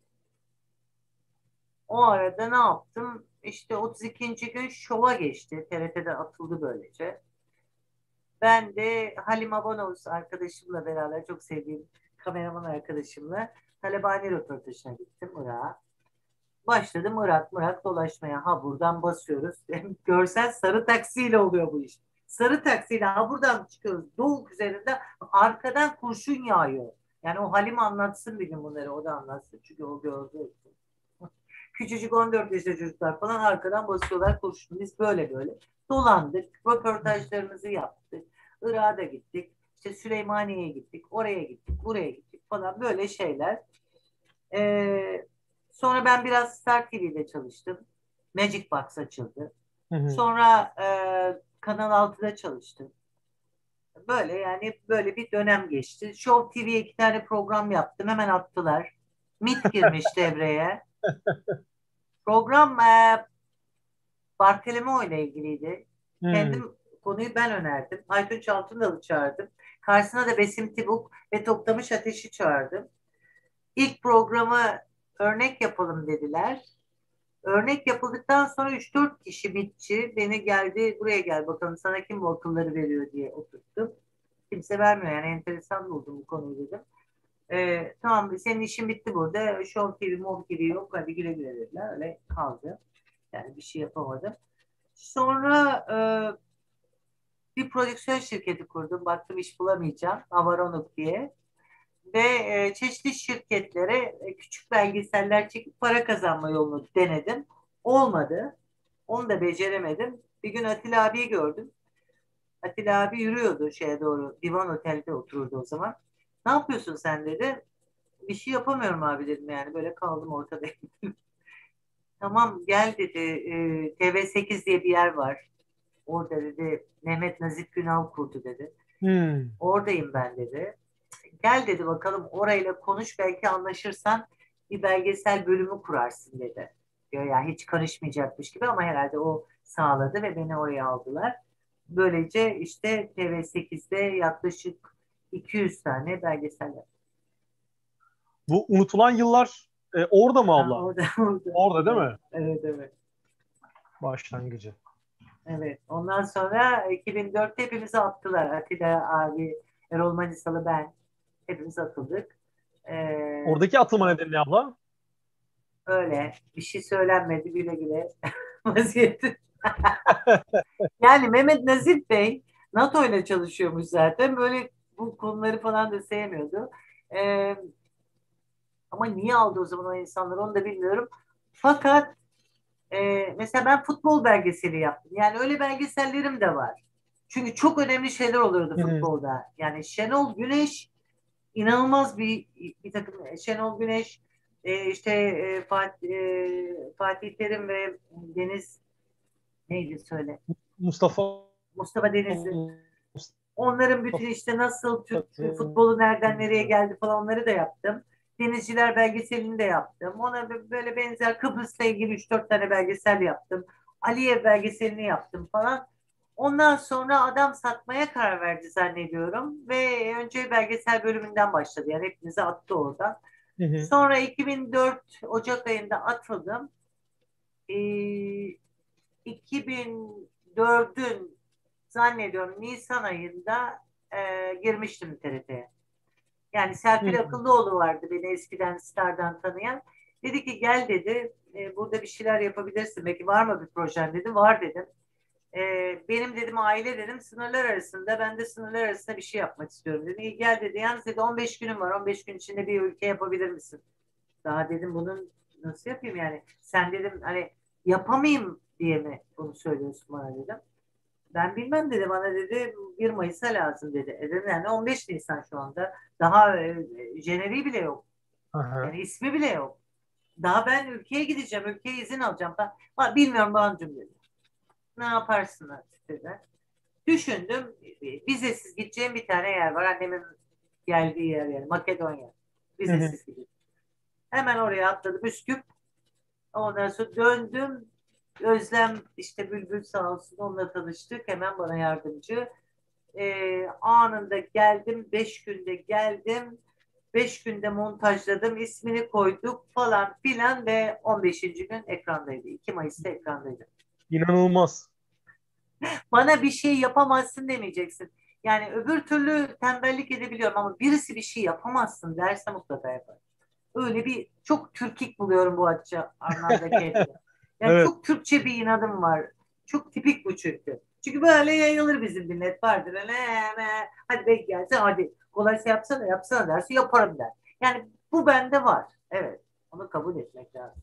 o arada ne yaptım? İşte otuz ikinci gün şova geçti. T R T'de atıldı böylece. Ben de Halim Abanos arkadaşımla beraber çok sevdiğim kameraman arkadaşımla Talebani röportajına gittim Irak'a. Başladım Irak Irak dolaşmaya. Ha buradan basıyoruz. Görsel sarı taksiyle oluyor bu iş. Sarı taksiyle ha buradan çıkıyoruz. Doğu üzerinde arkadan kurşun yağıyor. Yani o Halim anlatsın bir gün bunları. O da anlatsın. Çünkü o gördü. Küçücük on dört yaşında çocuklar falan arkadan basıyorlar kurşun. Biz böyle böyle dolandık. Röportajlarımızı yaptık. Irak'a da gittik. İşte Süleymaniye'ye gittik. Oraya gittik. Buraya gittik falan böyle şeyler. Ee, Sonra ben biraz Star T V'de çalıştım. Magic Box açıldı. Hı hı. Sonra e, Kanal altıda çalıştım. Böyle yani böyle bir dönem geçti. Show T V'ye iki tane program yaptım. Hemen attılar. MIT girmiş devreye. Program e, Bartolomeo ile ilgiliydi. Hmm. Kendim konuyu ben önerdim. Aytunç Altındal'ı çağırdım. Karşısına da Besim Tibuk ve Toktamış Ateş'i çağırdım. İlk programı örnek yapalım dediler. Örnek yapıldıktan sonra üç dört kişi bitçi beni geldi buraya gel bakalım sana kim bu akılları veriyor diye oturttum. Kimse vermiyor yani enteresan buldum bu konuyu dedim. Ee, tamam senin işin bitti burada. Show T V, Mov T V yok hadi güle güle dediler. Öyle kaldı. Yani bir şey yapamadım. Sonra e, bir prodüksiyon şirketi kurdum. Baktım iş bulamayacağım. Avaronuk diye. Ve e, çeşitli şirketlere e, küçük belgeseller çekip para kazanma yolunu denedim. Olmadı. Onu da beceremedim. Bir gün Atilla abiyi gördüm. Atilla abi yürüyordu şeye doğru. Divan Otel'de otururdu o zaman. Ne yapıyorsun sen dedi. Bir şey yapamıyorum abi dedim yani. Böyle kaldım ortada. Tamam gel dedi. E, T V sekiz diye bir yer var. Orada dedi Mehmet Nazif Günal kurdu dedi. Hmm. Oradayım ben dedi. Gel dedi bakalım orayla konuş belki anlaşırsan bir belgesel bölümü kurarsın dedi. Diyor ya hiç karışmayacakmış gibi ama herhalde o sağladı ve beni oraya aldılar. Böylece işte T V sekizde yaklaşık iki yüz tane belgesel yaptım. Bu unutulan yıllar e, orada mı Ha, abla? orada, orada. Orada değil Evet, mi? evet, evet. Başlangıcı. Evet. Ondan sonra iki bin dörtte hepimizi attılar. Atilla abi, Erol Manisalı ben. Hepimiz atıldık. Ee, Oradaki atılma nedeni ne abla? Öyle. Bir şey söylenmedi güle güle. Vaziyeti. Yani Mehmet Nazif Bey NATO ile çalışıyormuş zaten. Böyle bu konuları falan da sevmiyordu. Ee, Ama niye aldı o zaman o insanları onu da bilmiyorum. Fakat e, mesela ben futbol belgeseli yaptım. Yani öyle belgesellerim de var. Çünkü çok önemli şeyler oluyordu Hı hı. futbolda. Yani Şenol Güneş inanılmaz bir bir takım Şenol Güneş e, işte e, Fatih, e, Fatih Terim ve Deniz neydi söyle Mustafa Mustafa Denizli onların bütün Mustafa işte nasıl Türk futbolu nereden nereye geldi falan onları da yaptım. Denizciler belgeselini de yaptım. Ona böyle benzer Kıbrıs'la ilgili üç dört tane belgesel yaptım. Aliye belgeselini yaptım falan. Ondan sonra adam satmaya karar verdi zannediyorum. Ve önce belgesel bölümünden başladı. Yani hepimizi attı oradan. Hı hı. Sonra iki bin dört Ocak ayında atıldım. Ee, iki bin dördün zannediyorum Nisan ayında e, girmiştim T R T'ye. Yani Hı Serpil hı. Akıllıoğlu vardı beni eskiden Star'dan tanıyan. Dedi ki gel dedi, e, burada bir şeyler yapabilirsin. Belki var mı bir projen dedi. Var dedim. E, benim dedim aile dedim sınırlar arasında. Ben de sınırlar arasında bir şey yapmak istiyorum dedi. İyi gel dedi. Yalnız dedi on beş günüm var. on beş gün içinde bir ülke yapabilir misin? Daha dedim bunun nasıl yapayım yani? Sen dedim hani yapamayayım diye mi bunu söylüyorsun bana dedim. Ben bilmem dedi bana dedi bir Mayıs'a lazım dedi. E dedim yani on beş Nisan şu anda. Daha e, jeneriği bile yok. Aha. Yani ismi bile yok. Daha ben ülkeye gideceğim. Ülkeye izin alacağım. Ben, "Ha, bilmiyorum Banu'cum dedi. Ne yaparsın artık dedi. Düşündüm. Vizesiz gideceğim bir tane yer var. Annemin geldiği yer yani. Makedonya. Hı hı. Vizesiz gideceğim. Hemen oraya atladım. Üsküp. Ondan sonra döndüm. Özlem işte Bülbül sağ olsun onunla tanıştık. Hemen bana yardımcı. Ee, anında geldim. Beş günde geldim. Beş günde montajladım. İsmini koyduk falan filan ve on beşinci gün ekrandaydı. iki Mayıs'ta ekrandaydı. İnanılmaz. Bana bir şey yapamazsın demeyeceksin. Yani öbür türlü tembellik edebiliyorum ama birisi bir şey yapamazsın derse mutlaka yapar. Öyle bir çok Türkik buluyorum bu açı anlamda kendimi. Yani Evet. çok Türkçe bir inadım var. Çok tipik bu çünkü. Çünkü böyle yayılır bizim millet vardır. Öyle, "Ee, hadi bek gelse hadi. Kolaysa yapsana yapsana derse yaparım der. Yani bu bende var. Evet. Onu kabul etmek lazım.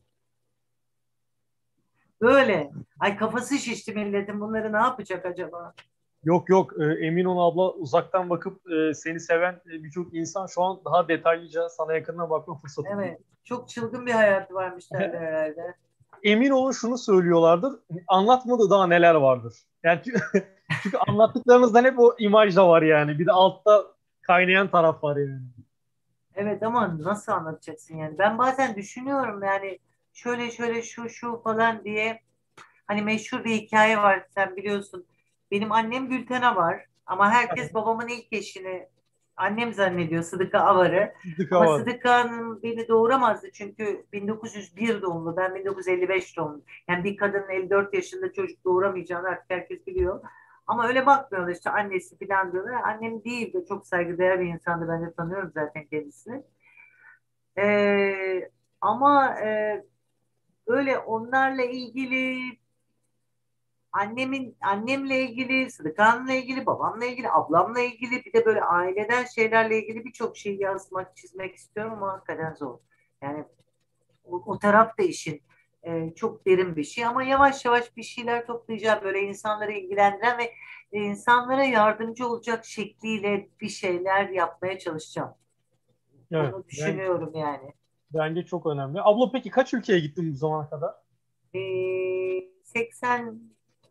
Böyle. Ay kafası şişti milletin. Bunları ne yapacak acaba? Yok yok, e, emin ol abla, uzaktan bakıp e, seni seven e, birçok insan şu an daha detaylıca sana yakından bakma fırsatı buluyor. Evet. Çok çılgın bir hayatı varmış derler herhalde. Emin olun şunu söylüyorlardır. Anlatmadığı daha neler vardır. Yani çünkü, çünkü anlattıklarınızdan hep o imaj da var yani. Bir de altta kaynayan taraf var yani. Evet ama nasıl anlatacaksın yani? Ben bazen düşünüyorum yani şöyle şöyle şu şu falan diye. Hani meşhur bir hikaye var sen biliyorsun. Benim annem Gültena var ama herkes babamın ilk eşini annem zannediyor Sıdıka Avar'ı. Sıdıka Ama var. Sıdıka Hanım beni doğuramazdı çünkü bin dokuz yüz bir doğumlu ben bin dokuz yüz elli beş doğumlu. Yani bir kadının elli dört yaşında çocuk doğuramayacağını artık herkes biliyor. Ama öyle bakmıyorlar işte annesi falan diyorlar. Annem değil de çok saygıdeğer bir insandı ben de tanıyorum zaten kendisini. Ee, ama e, öyle onlarla ilgili annemin annemle ilgili, Sıdıkan'la ilgili, babamla ilgili, ablamla ilgili bir de böyle aileden şeylerle ilgili birçok şeyi yazmak, çizmek istiyorum ama hakikaten zor. Yani o, o taraf da işin e, çok derin bir şey ama yavaş yavaş bir şeyler toplayacağım böyle insanları ilgilendiren ve e, insanlara yardımcı olacak şekliyle bir şeyler yapmaya çalışacağım. Evet. Onu Ben, düşünüyorum yani. bence çok önemli. Abla peki kaç ülkeye gittin bu zamana kadar? E, seksen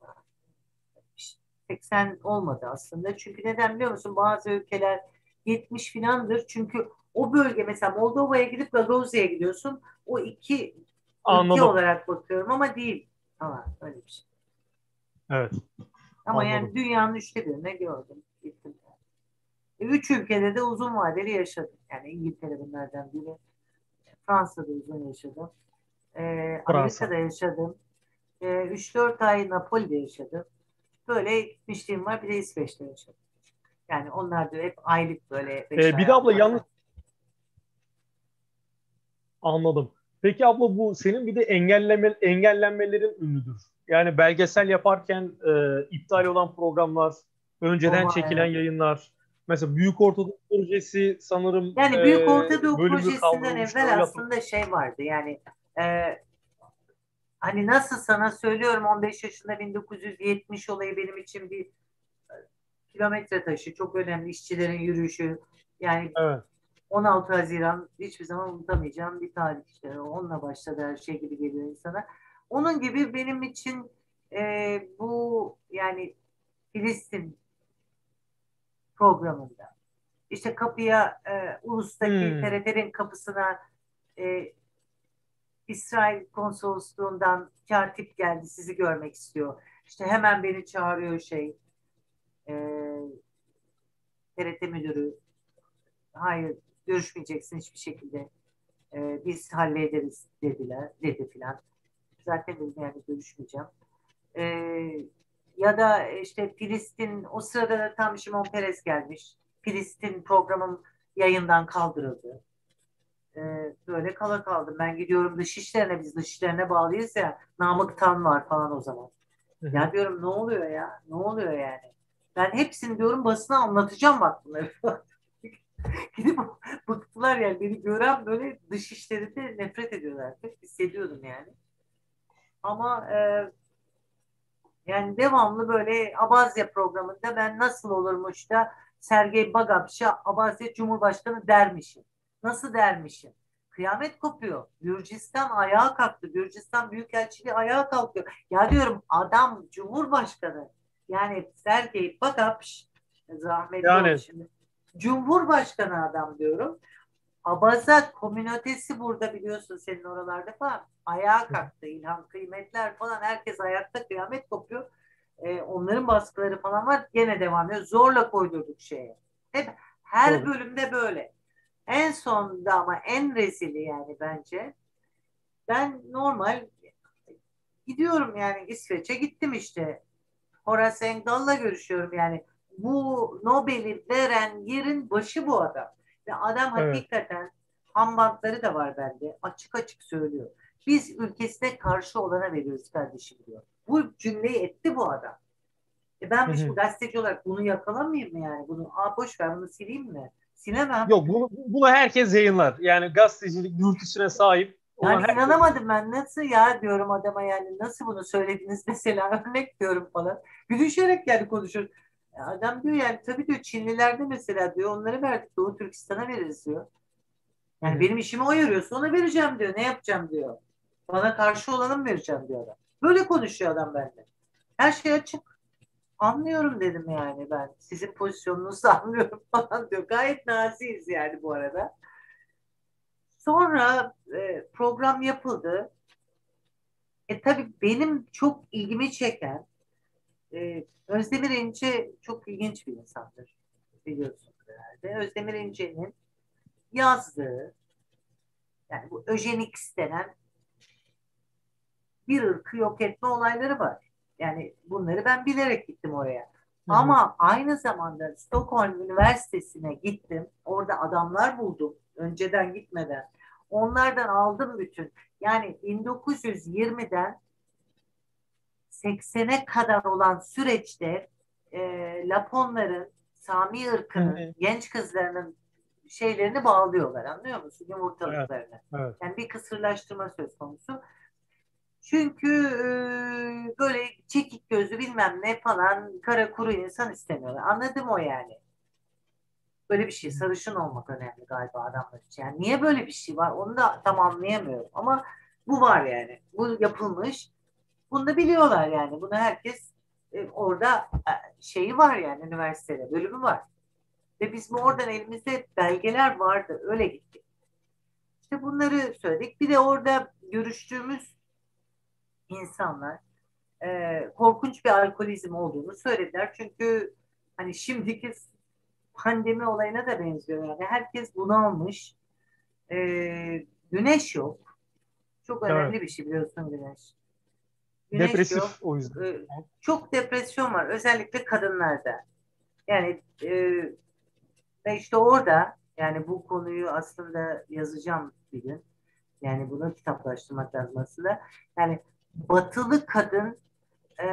seksen olmadı aslında. Çünkü neden biliyor musun? Bazı ülkeler yetmiş filandır. Çünkü o bölge mesela Moldova'ya gidip Gagavuzya'ya gidiyorsun. O iki ülke Anladım. olarak bakıyorum ama değil. Ama öyle bir şey. Evet. Ama Anladım. yani dünyanın üçte birini gördüm. Gittim. E, Üç ülkede de uzun vadeli yaşadım. Yani İngiltere bunlardan biri. Fransa'da uzun yaşadım. E, Fransa. Amerika'da yaşadım. E, üç dört ay Napoli'de yaşadım. Böyle gitmişliğim var. Bir de İsveç'te yaşadım. Yani onlar da hep aylık böyle beş Ee, bir ay de abla altı ay. yalnız anladım. Peki abla bu senin bir de engelleme, engellenmelerin ünlüdür. Yani belgesel yaparken e, iptal olan programlar, önceden Oha çekilen evet. yayınlar. Mesela Büyük Ortadoğu Projesi sanırım e, Yani Büyük Orta Doğu bölümü projesinden kaldırılmıştı. evvel Öyle hatırlıyorum. aslında şey vardı yani e, hani nasıl sana söylüyorum on beş yaşında bin dokuz yüz yetmiş olayı benim için bir kilometre taşı çok önemli işçilerin yürüyüşü yani Evet. on altı Haziran hiçbir zaman unutamayacağım bir tarih işte onunla başladı her şey gibi geliyor insana. Onun gibi benim için e, bu yani Filistin programında. İşte kapıya e, Ulus'taki Hmm. T R T'nin kapısına e, İsrail konsolosluğundan katip geldi, sizi görmek istiyor. İşte hemen beni çağırıyor şey e, T R T müdürü. Hayır, görüşmeyeceksin hiçbir şekilde. E, biz hallederiz dediler, dedi filan. Zaten dedim yani görüşmeyeceğim. E, Ya da işte Filistin, o sırada da tam Şimon Peres gelmiş. Filistin programım yayından kaldırıldı. E, böyle kala kaldım. Ben gidiyorum dışişlerine, biz dışişlerine bağlıyız ya. Namık Tan var falan o zaman. Hı hı. Ya diyorum ne oluyor ya? Ne oluyor yani? Ben hepsini diyorum basına anlatacağım bak bunları. Gidip bıktılar yani. Beni gören böyle dışişlerinde nefret ediyorlar. Hep hissediyordum yani. Ama e, yani devamlı böyle Abazya programında ben nasıl olurmuş da Sergey Bagapş'a Abazya Cumhurbaşkanı dermişim. Nasıl dermişim? Kıyamet kopuyor. Gürcistan ayağa kalktı. Gürcistan Büyükelçiliği ayağa kalkıyor. Ya diyorum adam Cumhurbaşkanı. Yani Sergey Bagapş rahmetli oldu Yani şimdi. Cumhurbaşkanı adam diyorum. Abaza komünitesi burada biliyorsun senin oralarda falan. Ayağa kalktı. İlhan Kıymetler falan. Herkes ayakta, kıyamet kopuyor. Ee, onların baskıları falan var. Gene devam ediyor. Zorla koydurduk şeye. Hep her tabii. bölümde böyle. En sonunda ama en rezili yani bence. Ben normal gidiyorum yani İsveç'e gittim işte. Horace Engdahl'la görüşüyorum yani. Bu Nobel'i veren yerin başı bu adam. Ve adam Evet. hakikaten hambantları da var bende. Açık açık söylüyor. Biz ülkesine karşı olana veriyoruz kardeşim diyor. Bu cümleyi etti bu adam. E Hı ben şimdi hı. gazeteci olarak bunu yakalamayayım mı yani? Bunu aa boş ver bunu sileyim mi? Silemem. Yok, bunu, bunu herkes yayınlar. Yani gazetecilik dürtüsüne sahip olan Yani herkes. inanamadım ben. Nasıl ya diyorum adama yani nasıl bunu söylediniz mesela örnek diyorum falan. Gülüşerek yani konuşur. Ya adam diyor yani tabii diyor Çinlilerde mesela diyor onları verdik Doğu Türkistan'a veririz diyor. Hı Yani hı. benim işimi o yarıyorsa ona vereceğim diyor. Ne yapacağım diyor. Bana karşı olanı mı vereceğim diyor adam. Böyle konuşuyor adam benimle. Her şey açık. Anlıyorum dedim yani ben. Sizin pozisyonunuzu anlıyorum falan diyor. Gayet naziyiz yani bu arada. Sonra e, program yapıldı. E tabii benim çok ilgimi çeken e, Özdemir İnce çok ilginç bir insandır biliyorsunuz herhalde. Özdemir İnce'nin yazdığı yani bu Eugenics denen bir ırkı yok etme olayları var. Yani bunları ben bilerek gittim oraya. Hı hı. Ama aynı zamanda Stockholm Üniversitesi'ne gittim. Orada adamlar buldum. Önceden gitmeden. Onlardan aldım bütün. Yani bin dokuz yüz yirmiden seksene kadar olan süreçte e, Laponların, Sami Hı ırkının, hı. genç kızlarının şeylerini bağlıyorlar anlıyor musun? Evet. Yumurtalıklarını. Evet. Yani bir kısırlaştırma söz konusu. Çünkü e, böyle çekik gözlü bilmem ne falan kara kuru insan istemiyorlar. Anladım o yani. Böyle bir şey sarışın olmak önemli galiba adamlar için. Yani niye böyle bir şey var onu da tam anlayamıyorum. Ama bu var yani. Bu yapılmış. Bunu da biliyorlar yani. Bunu herkes e, orada e, şeyi var yani üniversitede bölümü var. Ve biz bu oradan elimizde belgeler vardı. Öyle gittik. İşte bunları söyledik. Bir de orada görüştüğümüz insanlar e, korkunç bir alkolizm olduğunu söylediler. Çünkü hani şimdiki pandemi olayına da benziyor yani. Herkes bunalmış. E, Güneş yok. Çok Evet. önemli bir şey biliyorsun güneş. Güneş Depresif yok. o yüzden. E, Çok depresyon var. Özellikle kadınlarda. Yani e, ve işte orada yani bu konuyu aslında yazacağım bir gün. Yani bunu kitaplaştırmak lazım aslında. Yani batılı kadın e,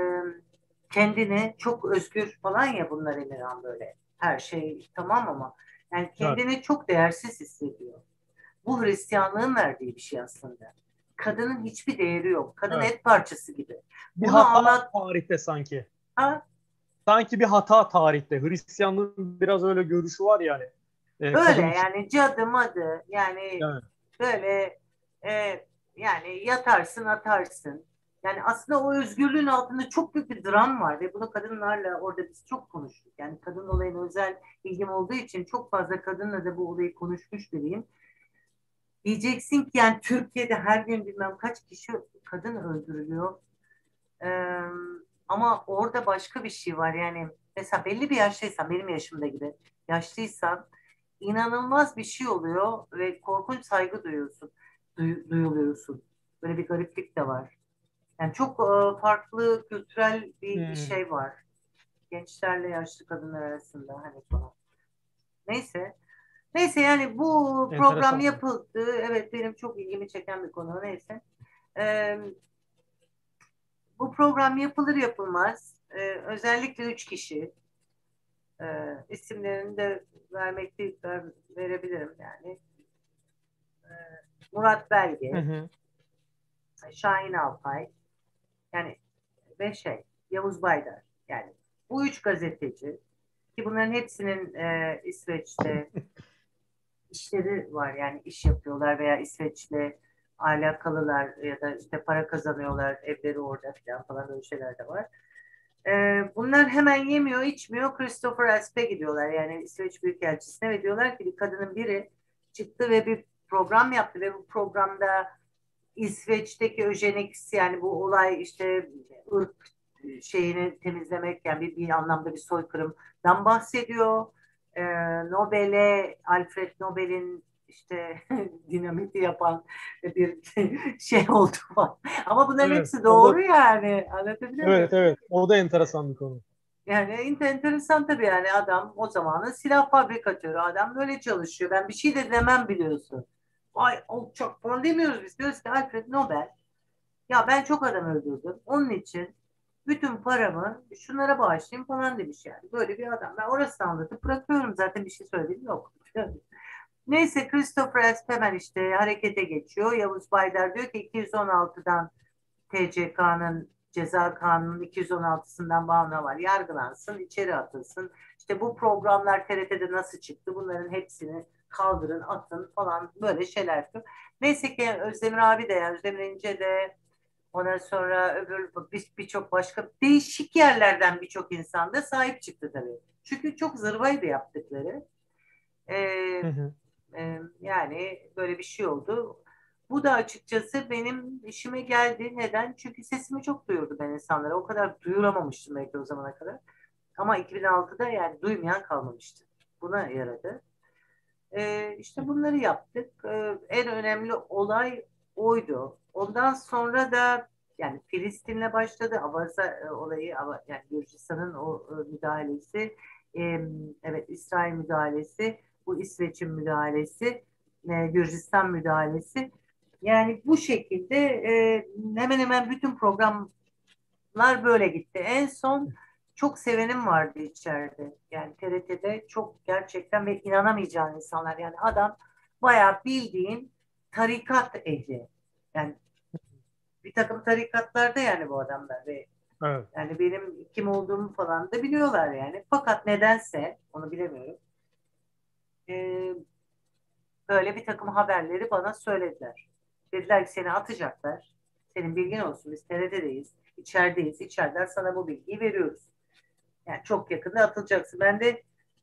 kendini çok özgür falan ya bunlar Emirhan böyle. Her şey tamam ama yani Evet. kendini çok değersiz hissediyor. Bu Hristiyanlığın verdiği bir şey aslında. Kadının hiçbir değeri yok. Kadın Evet. et parçası gibi. Bir Bunu hata anlat. tarihte sanki. Ha, Sanki bir hata tarihte. Hristiyanlığın biraz öyle görüşü var yani. E, öyle kadın için. yani cadı madı yani Yani. böyle e, yani yatarsın atarsın. Yani aslında o özgürlüğün altında çok büyük bir dram var ve bunu kadınlarla orada biz çok konuştuk. Yani kadın olayına özel ilgim olduğu için çok fazla kadınla da bu olayı konuşmuş biriyim. Diyeceksin ki yani Türkiye'de her gün bilmem kaç kişi kadın öldürülüyor. Ee, Ama orada başka bir şey var. Yani mesela belli bir yaşlıysan, benim yaşımda gibi yaşlıysan inanılmaz bir şey oluyor ve korkunç saygı duyuyorsun. Duy- duyuluyorsun. Böyle bir gariplik de var. Yani çok e, farklı kültürel bir, bir Hmm, şey var. Gençlerle yaşlı kadınlar arasında hani falan. Neyse. Neyse yani bu program enteresan. yapıldı. Evet benim çok ilgimi çeken bir konu. Neyse. Ee, Bu program yapılır yapılmaz. Ee, özellikle üç kişi. E, isimlerini de vermekte ver, verebilirim yani. Murat Hı Belge, hı. Şahin Alpay, yani ve şey Yavuz Baydar. Yani bu üç gazeteci ki bunların hepsinin e, İsveç'te işleri var yani iş yapıyorlar veya İsveç'le alakalılar ya da işte para kazanıyorlar evleri orada falan falan böyle şeyler de var. Ee, bunlar hemen yemiyor, içmiyor. Christopher Asp'e gidiyorlar yani İsveç Büyükelçisi'ne ve diyorlar ki bir kadının biri çıktı ve bir program yaptı ve bu programda İsveç'teki Eugenics yani bu olay işte ırk şeyini temizlemek yani bir, bir anlamda bir soykırımdan bahsediyor. Ee, Nobel'e Alfred Nobel'in işte dinamiti yapan bir şey oldu falan. Ama bunların Evet, hepsi o da doğru yani. Anlatabiliyor muyum? evet evet o da enteresan bir konu. Yani enter- enteresan tabii yani adam o zamanın silah fabrikatörü adam böyle çalışıyor. Ben bir şey de demem biliyorsun. Ay alçak falan demiyoruz biz. Diyoruz ki Alfred Nobel ya ben çok adam öldürdüm. Onun için bütün paramı şunlara bağışlayayım falan demiş yani. Böyle bir adam. Ben orasını anlatıp bırakıyorum. Zaten bir şey söylediğim yok. Neyse Christopher Asp hemen işte harekete geçiyor. Yavuz Baydar diyor ki iki yüz on altıdan T C K'nın ceza kanunun iki yüz on altısından bağımlı var. Yargılansın, içeri atılsın. İşte bu programlar T R T'de nasıl çıktı? Bunların hepsini kaldırın, atın falan böyle şeyler. Neyse ki Özdemir abi de yani Özdemir İnce de ondan sonra öbür bir- birçok başka değişik yerlerden birçok insan da sahip çıktı tabii. Çünkü çok zırvaydı yaptıkları. Hı Ee, hı. e, Yani böyle bir şey oldu. Bu da açıkçası benim işime geldi. Neden? Çünkü sesimi çok duyurdu ben insanlara. O kadar duyuramamıştım belki o zamana kadar. Ama iki bin altıda yani duymayan kalmamıştı. Buna yaradı. Ee, işte bunları yaptık. Ee, en önemli olay oydu. Ondan sonra da yani Filistin'le başladı. Avaza e, olayı, Ava- yani Gürcistan'ın o e, müdahalesi, e, evet İsrail müdahalesi, bu İsveç'in müdahalesi, e, Gürcistan müdahalesi. Yani bu şekilde e, hemen hemen bütün programlar böyle gitti. En son çok sevenim vardı içeride. Yani T R T'de çok gerçekten ve inanamayacağın insanlar. Yani adam bayağı bildiğin tarikat ehli. Yani bir takım tarikatlarda yani bu adamlar ve Evet. yani benim kim olduğumu falan da biliyorlar yani. Fakat nedense onu bilemiyorum. Ee, Böyle bir takım haberleri bana söylediler. Dediler ki seni atacaklar. Senin bilgin olsun biz T R T'deyiz. İçerideyiz. İçeriden sana bu bilgiyi veriyoruz. Yani çok yakında atılacaksın. Ben de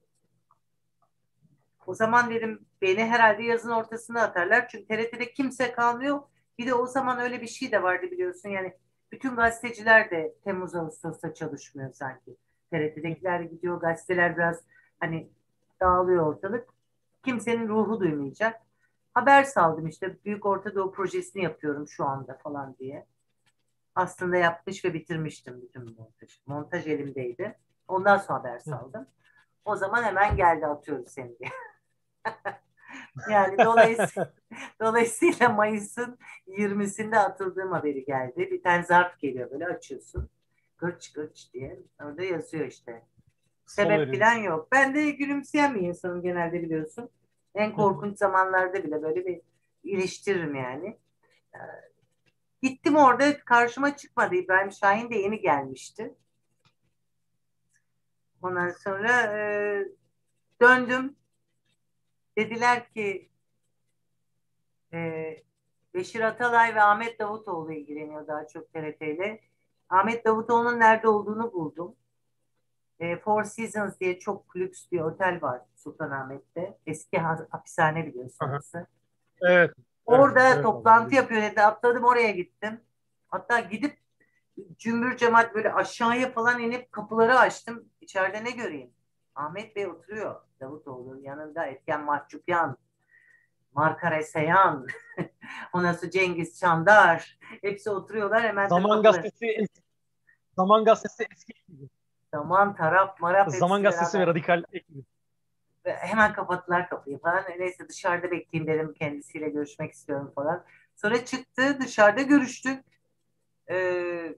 o zaman dedim beni herhalde yazın ortasına atarlar. Çünkü T R T'de kimse kalmıyor. Bir de o zaman öyle bir şey de vardı biliyorsun. Yani bütün gazeteciler de Temmuz Ağustos'ta çalışmıyor sanki. T R T'dekiler gidiyor. Gazeteler biraz hani dağılıyor ortalık. Kimsenin ruhu duymayacak. Haber saldım işte. Büyük Orta Doğu projesini yapıyorum şu anda falan diye. Aslında yapmış ve bitirmiştim bütün montaj. Montaj elimdeydi. Ondan sonra haber Hı. saldım. O zaman hemen geldi atıyoruz seni diye. Yani dolayısıyla, dolayısıyla Mayıs'ın yirmisinde atıldığım haberi geldi. Bir tane zarf geliyor böyle açıyorsun. Gırç gırç diye. Orada yazıyor işte. Son Sebep falan verilmiş. yok. Ben de gülümseyen bir insanım genelde biliyorsun. En Hı hı. korkunç zamanlarda bile böyle bir iliştiririm yani. Gittim orada karşıma çıkmadı. İbrahim Şahin de yeni gelmişti. Ondan sonra e, döndüm. Dediler ki e, Beşir Atalay ve Ahmet Davutoğlu ilgileniyor daha çok T R T ile. Ahmet Davutoğlu'nun nerede olduğunu buldum. E, Four Seasons diye çok lüks bir otel var Sultanahmet'te. Eski ha- hapishane biliyorsun Aha. orası. Evet. Evet. Orada Evet toplantı abi. yapıyor dedi. Atladım oraya gittim. Hatta gidip cümbür cemaat böyle aşağıya falan inip kapıları açtım. İçeride ne göreyim? Ahmet Bey oturuyor. Davutoğlu yanında Etken Mahçupyan, Markara Seyhan, ondan sonra Cengiz Çandar. Hepsi oturuyorlar hemen de Zaman kapıları. Gazetesi Zaman Gazetesi eski ekibi. Zaman, taraf, maraf Zaman hepsi Gazetesi ve beraber. Radikal ekibi. Ve hemen kapattılar kapıyı falan. Neyse dışarıda bekleyeyim dedim. Kendisiyle görüşmek istiyorum falan. Sonra çıktı dışarıda görüştük. Ee,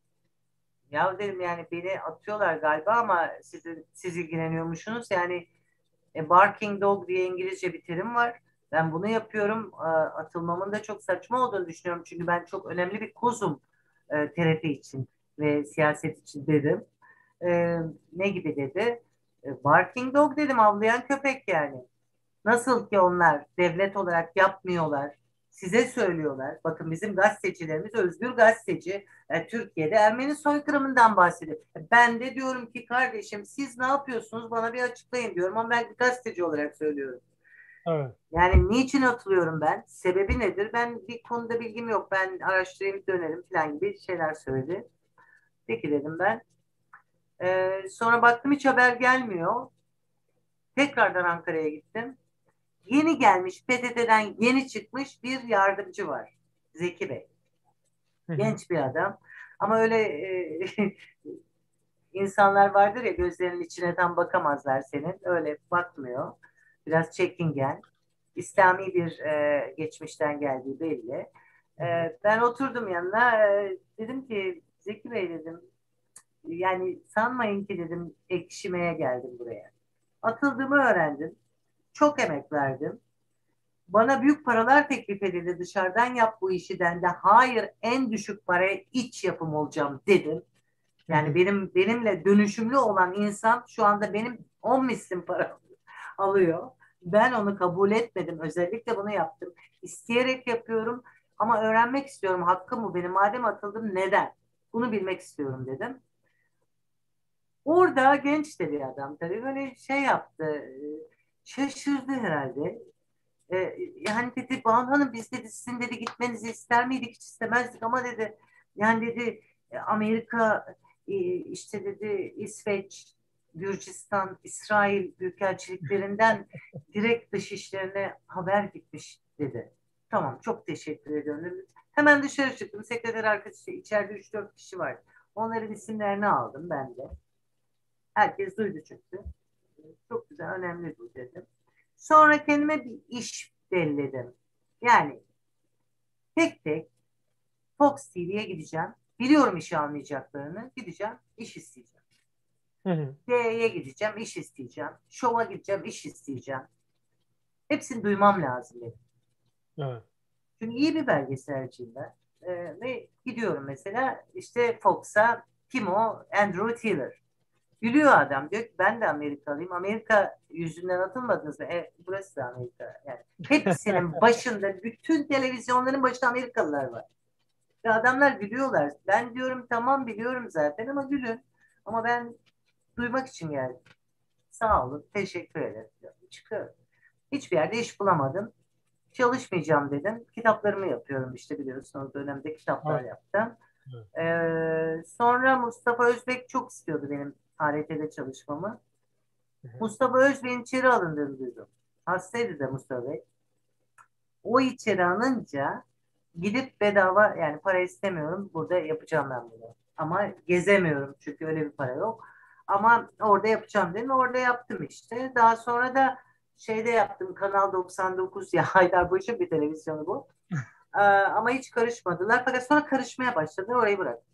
Ya dedim yani beni atıyorlar galiba ama siz, siz ilgileniyormuşsunuz. Yani e, barking dog diye İngilizce bir terim var. Ben bunu yapıyorum. E, atılmamın da çok saçma olduğunu düşünüyorum. Çünkü ben çok önemli bir kozum e, T R T için ve siyaset için dedim. E, Ne gibi dedi? E, barking dog dedim, avlayan köpek yani. Nasıl ki onlar devlet olarak yapmıyorlar, size söylüyorlar. Bakın bizim gazetecilerimiz özgür gazeteci. E, Türkiye'de Ermeni soykırımından bahsediyor. E, ben de diyorum ki kardeşim siz ne yapıyorsunuz bana bir açıklayın diyorum ama ben bir gazeteci olarak söylüyorum. Evet. Yani niçin atılıyorum ben? Sebebi nedir? Ben bir konuda bilgim yok. Ben araştırayım dönerim falan gibi şeyler söyledi. Peki dedim ben. E, sonra baktım hiç haber gelmiyor. Tekrardan Ankara'ya gittim. Yeni gelmiş P T T'den yeni çıkmış bir yardımcı var. Zeki Bey. Hı hı. Genç bir adam. Ama öyle e, insanlar vardır ya gözlerinin içine tam bakamazlar senin. Öyle bakmıyor. Biraz çekingen. İslami bir e, geçmişten geldiği belli. Hı hı. E, ben oturdum yanına. E, dedim ki Zeki Bey dedim. Yani sanmayın ki dedim ekşimeye geldim buraya. Atıldığımı öğrendim. Çok emek verdim. Bana büyük paralar teklif edildi dışarıdan yap bu işi dendi. Hayır en düşük paraya iç yapım olacağım dedim. Hı Yani hı. benim benimle dönüşümlü olan insan şu anda benim on mislim para alıyor. Ben onu kabul etmedim. Özellikle bunu yaptım. İsteyerek yapıyorum ama öğrenmek istiyorum. Hakkım bu benim. Madem atıldım neden? Bunu bilmek istiyorum dedim. Orada genç de bir adam tabii böyle şey yaptı. Şaşırdı herhalde. E, Yani dedi Banu Hanım biz dedi sizin dedi gitmenizi ister miydik hiç istemezdik ama dedi yani dedi e, Amerika e, işte dedi İsveç, Gürcistan, İsrail büyükelçiliklerinden direkt dışişlerine haber gitmiş dedi. Tamam çok teşekkür ediyorum dedim. Hemen dışarı çıktım. Sekreter arkadaşı içeride üç dört kişi var. Onların isimlerini aldım ben de. Herkes duydu çünkü. Çok güzel, önemli bu dedim. Sonra kendime bir iş belirledim. Yani tek tek Fox T V'ye gideceğim. Biliyorum işi almayacaklarını. Gideceğim, iş isteyeceğim. Hı hı. D'ye gideceğim, iş isteyeceğim. Show'a gideceğim, iş isteyeceğim. Hepsini duymam lazım benim. Evet. Çünkü iyi bir belgeselciyim ben. Ee, ve gidiyorum mesela işte Fox'a kim o? Andrew Tiller. Gülüyor adam diyor ki ben de Amerikalıyım. Amerika yüzünden atılmadınız mı? E, burası da Amerika. Yani hepsinin başında, bütün televizyonların başında Amerikalılar var. Ve adamlar gülüyorlar. Ben diyorum tamam biliyorum zaten ama gülün. Ama ben duymak için geldim. Sağ olun, teşekkür ederim. Diyorum. Çıkıyorum. Hiçbir yerde iş bulamadım. Çalışmayacağım dedim. Kitaplarımı yapıyorum işte biliyorsun o dönemde kitaplar Evet. yaptım. Evet. Ee, sonra Mustafa Özbek çok istiyordu benim A R T'de çalışmamı. Hı hı. Mustafa Özbey'in içeri alındığını duydum. Hastaydı da Mustafa Bey. O içeri alınca gidip bedava yani para istemiyorum. Burada yapacağım ben bunu. Ama gezemiyorum çünkü öyle bir para yok. Ama orada yapacağım dedim. Orada yaptım işte. Daha sonra da şeyde yaptım. Kanal doksan dokuz ya Haydarpaşa bir televizyonu bu. Ee, ama hiç karışmadılar. Fakat sonra karışmaya başladı. Orayı bıraktım.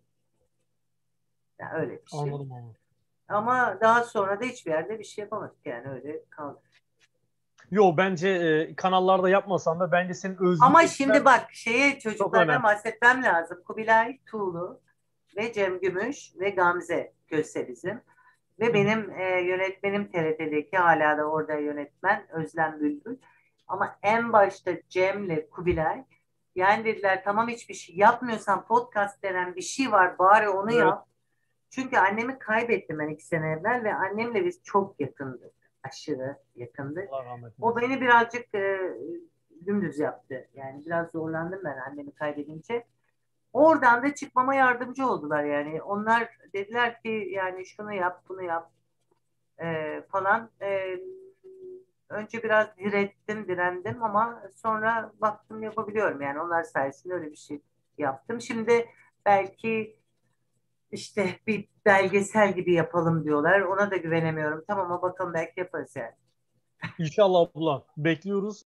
Yani öyle bir şey. Anladım onu. Ama daha sonra da hiçbir yerde bir şey yapamadık yani öyle kaldı. Yo bence e, kanallarda yapmasan da bence senin Ama özgürlükler şimdi bak şeye çok çocuklardan önemli. bahsetmem lazım. Kubilay Tuğlu ve Cem Gümüş ve Gamze Köse bizim. Ve Hı hı. benim e, yönetmenim T R T'deki hala da orada yönetmen Özlem Bülbül. Ama en başta Cem'le Kubilay Yani dediler tamam hiçbir şey yapmıyorsan podcast denen bir şey var bari onu Evet. yap. Çünkü annemi kaybettim ben iki sene evvel ve annemle biz çok yakındık. Aşırı yakındık. Allah rahmet O eylesin. beni birazcık e, dümdüz yaptı. Yani biraz zorlandım ben annemi kaybedince. Oradan da çıkmama yardımcı oldular yani. Onlar dediler ki yani şunu yap, bunu yap e, falan. E, önce biraz direttim, direndim ama sonra baktım yapabiliyorum. Yani onlar sayesinde öyle bir şey yaptım. Şimdi belki işte bir belgesel gibi yapalım diyorlar. Ona da güvenemiyorum. Tamam ama bakalım belki yaparız yani. İnşallah abla. Bekliyoruz.